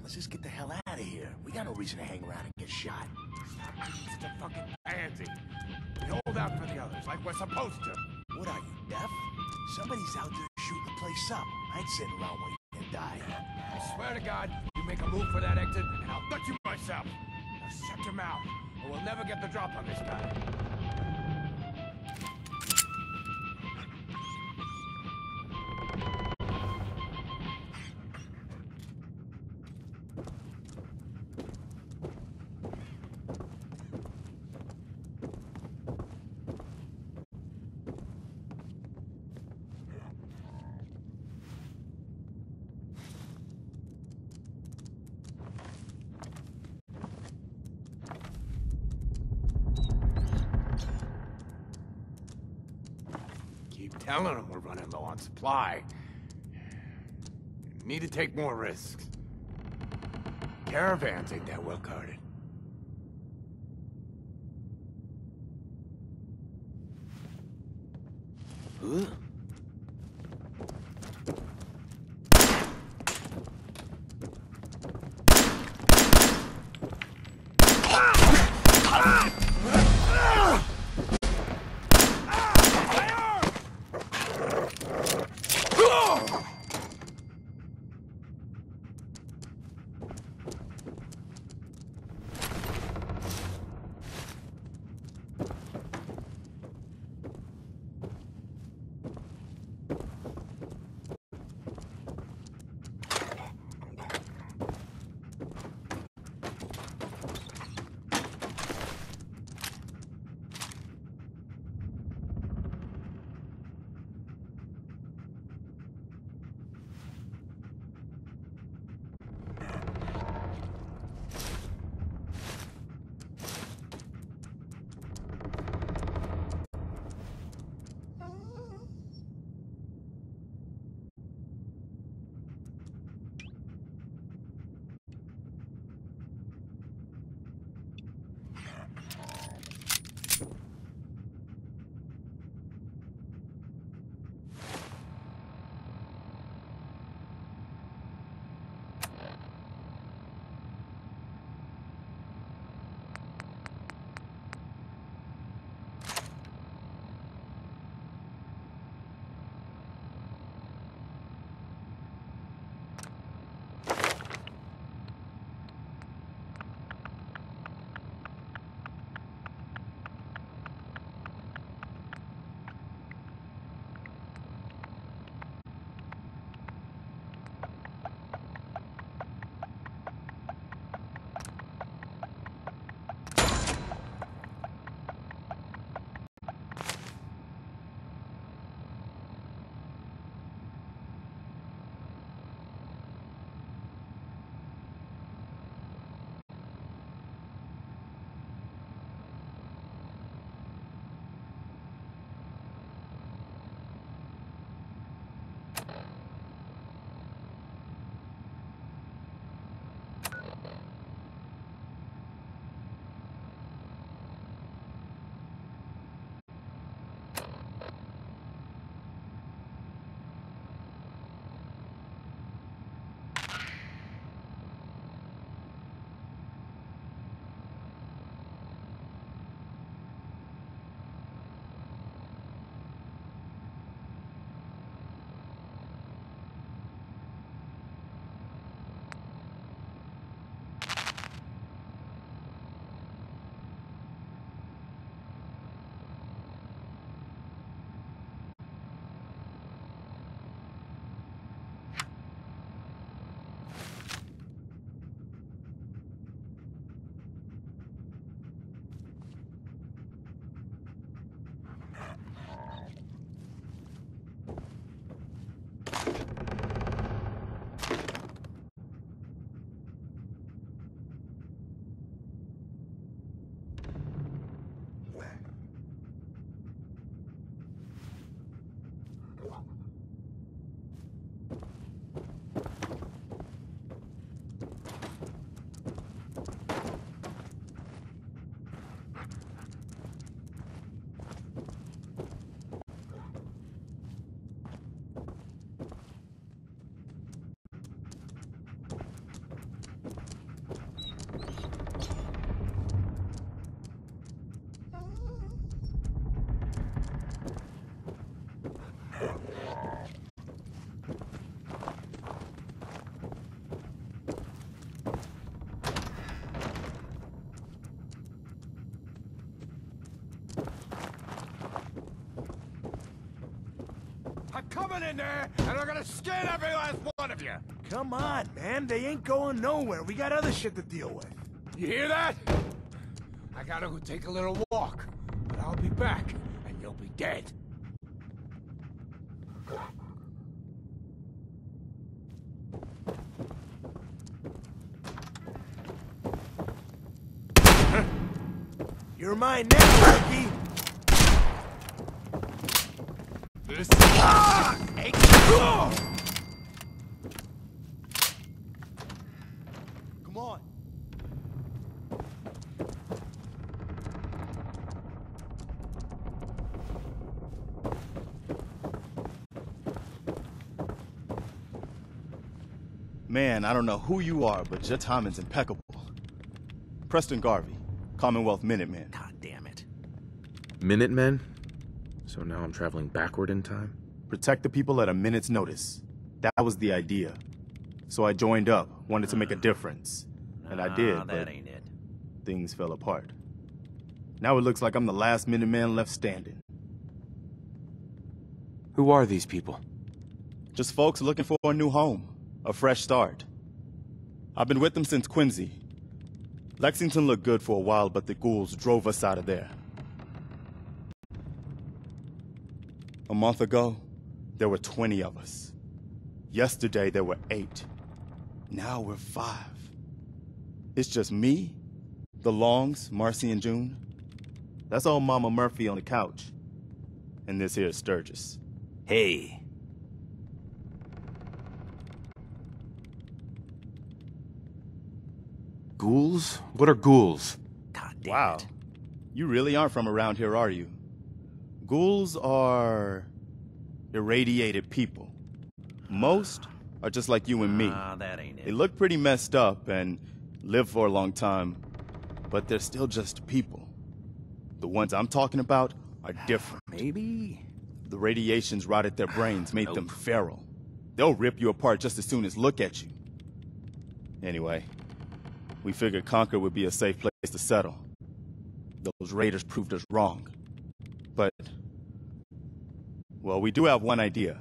let's just get the hell out of here. We got no reason to hang around and get shot. Stop being such a fucking pansy. We hold out for the others like we're supposed to. What are you, deaf? Somebody's out there shooting the place up. I ain't sitting around waiting to die. I swear to God, you make a move for that exit, and I'll gut you myself. Now shut your mouth, or we'll never get the drop on this guy. Telling them we're running low on supply. Need to take more risks. Caravans ain't that well guarded. Huh? coming in there, and they're gonna skin every last one of you! Come on, man. They ain't going nowhere. We got other shit to deal with. You hear that? I gotta go take a little walk, but I'll be back, and you'll be dead. You're mine now, rookie. This ah! Hey. Oh! Come on. Man, I don't know who you are, but your timing's impeccable. Preston Garvey, Commonwealth Minutemen. God damn it. Minutemen? So now I'm traveling backward in time? Protect the people at a minute's notice. That was the idea. So I joined up, wanted to make a difference. And I did, Ah, but that ain't it. things fell apart. Now it looks like I'm the last Minuteman left standing. Who are these people? Just folks looking for a new home, a fresh start. I've been with them since Quincy. Lexington looked good for a while, but the ghouls drove us out of there. A month ago, there were twenty of us. Yesterday, there were eight. Now we're five. It's just me, the Longs, Marcy and June. That's old Mama Murphy on the couch. And this here is Sturgis. Hey. Ghouls? What are ghouls? God damn Wow. it. You really aren't from around here, are you? Ghouls are irradiated people. Most are just like you and me. Ah, that ain't it. They look pretty messed up and live for a long time, but they're still just people. The ones I'm talking about are different. Maybe? The radiations rotted their brains, made Nope. them feral. They'll rip you apart just as soon as look at you. Anyway, we figured Concord would be a safe place to settle. Those raiders proved us wrong. But, well, we do have one idea.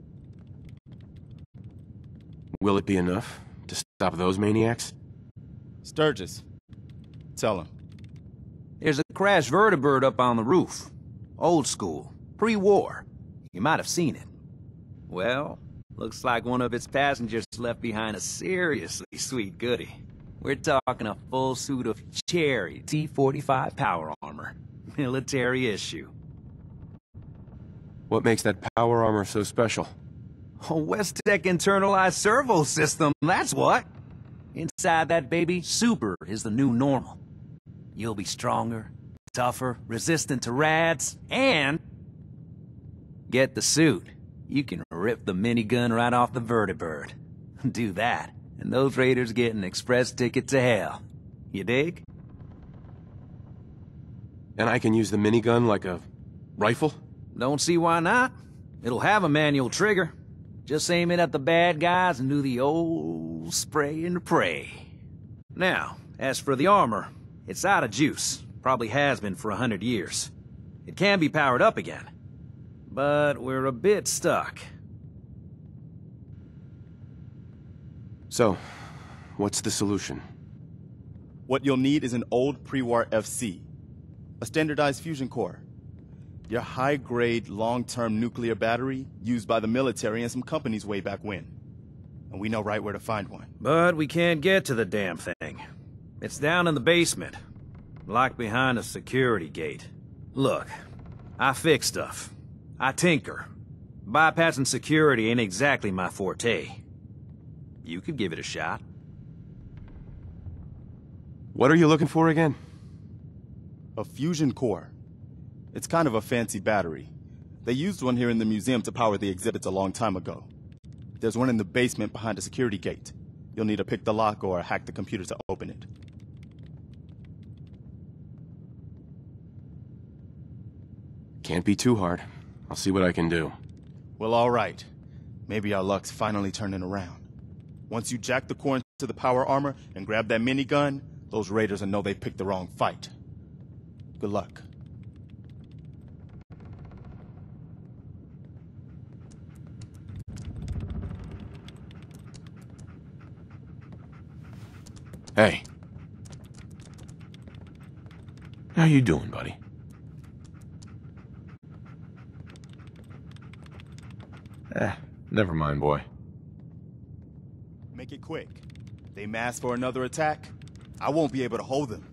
Will it be enough to stop those maniacs? Sturgis, tell him. There's a crashed vertibird up on the roof. Old school. Pre-war. You might have seen it. Well, looks like one of its passengers left behind a seriously sweet goodie. We're talking a full suit of cherry T forty-five power armor. Military issue. What makes that power armor so special? A Westech internalized servo system, that's what. Inside that baby, super is the new normal. You'll be stronger, tougher, resistant to rads, and... get the suit. You can rip the minigun right off the vertibird. Do that, and those raiders get an express ticket to hell. You dig? And I can use the minigun like a rifle? Don't see why not. It'll have a manual trigger. Just aim it at the bad guys and do the old spray and pray. Now, as for the armor, it's out of juice. Probably has been for a hundred years. It can be powered up again. But we're a bit stuck. So, what's the solution? What you'll need is an old pre-war F C, a standardized fusion core. Your high-grade, long-term nuclear battery used by the military and some companies way back when. And we know right where to find one. But we can't get to the damn thing. It's down in the basement, locked behind a security gate. Look, I fix stuff. I tinker. Bypassing security ain't exactly my forte. You could give it a shot. What are you looking for again? A fusion core. It's kind of a fancy battery. They used one here in the museum to power the exhibits a long time ago. There's one in the basement behind a security gate. You'll need to pick the lock or hack the computer to open it. Can't be too hard. I'll see what I can do. Well, all right. Maybe our luck's finally turning around. Once you jack the core into the power armor and grab that minigun, those raiders will know they picked the wrong fight. Good luck. Hey. How you doing, buddy? Eh, never mind, boy. Make it quick. They mass for another attack, I won't be able to hold them.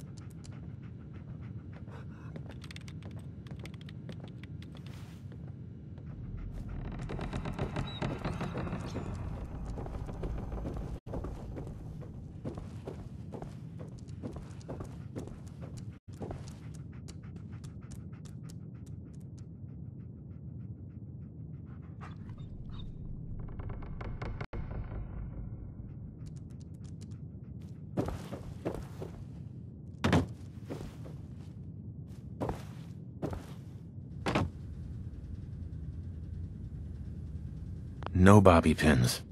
No bobby pins.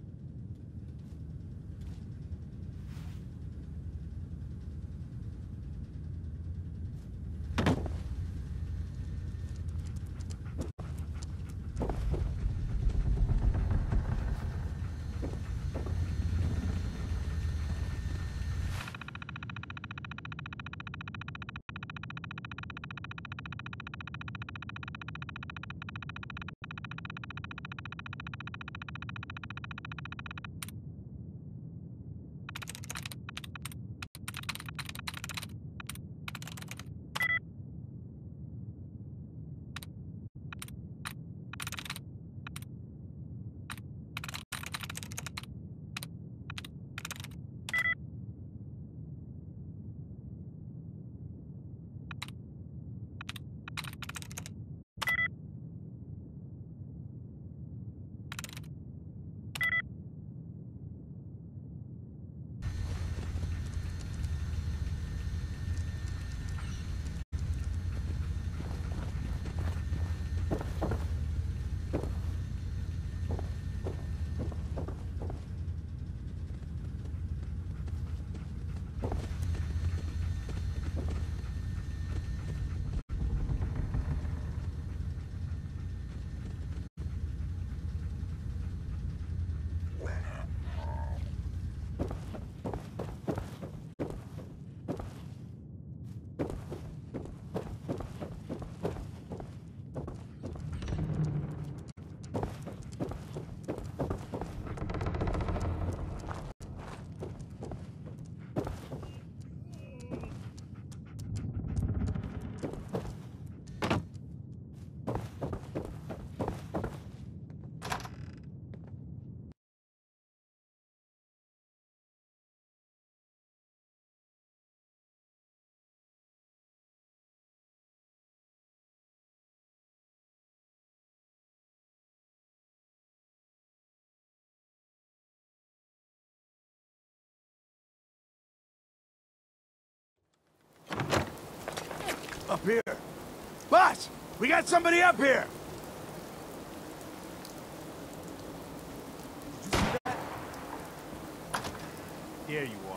Up here. Boss, we got somebody up here. Did you see that? Here you are.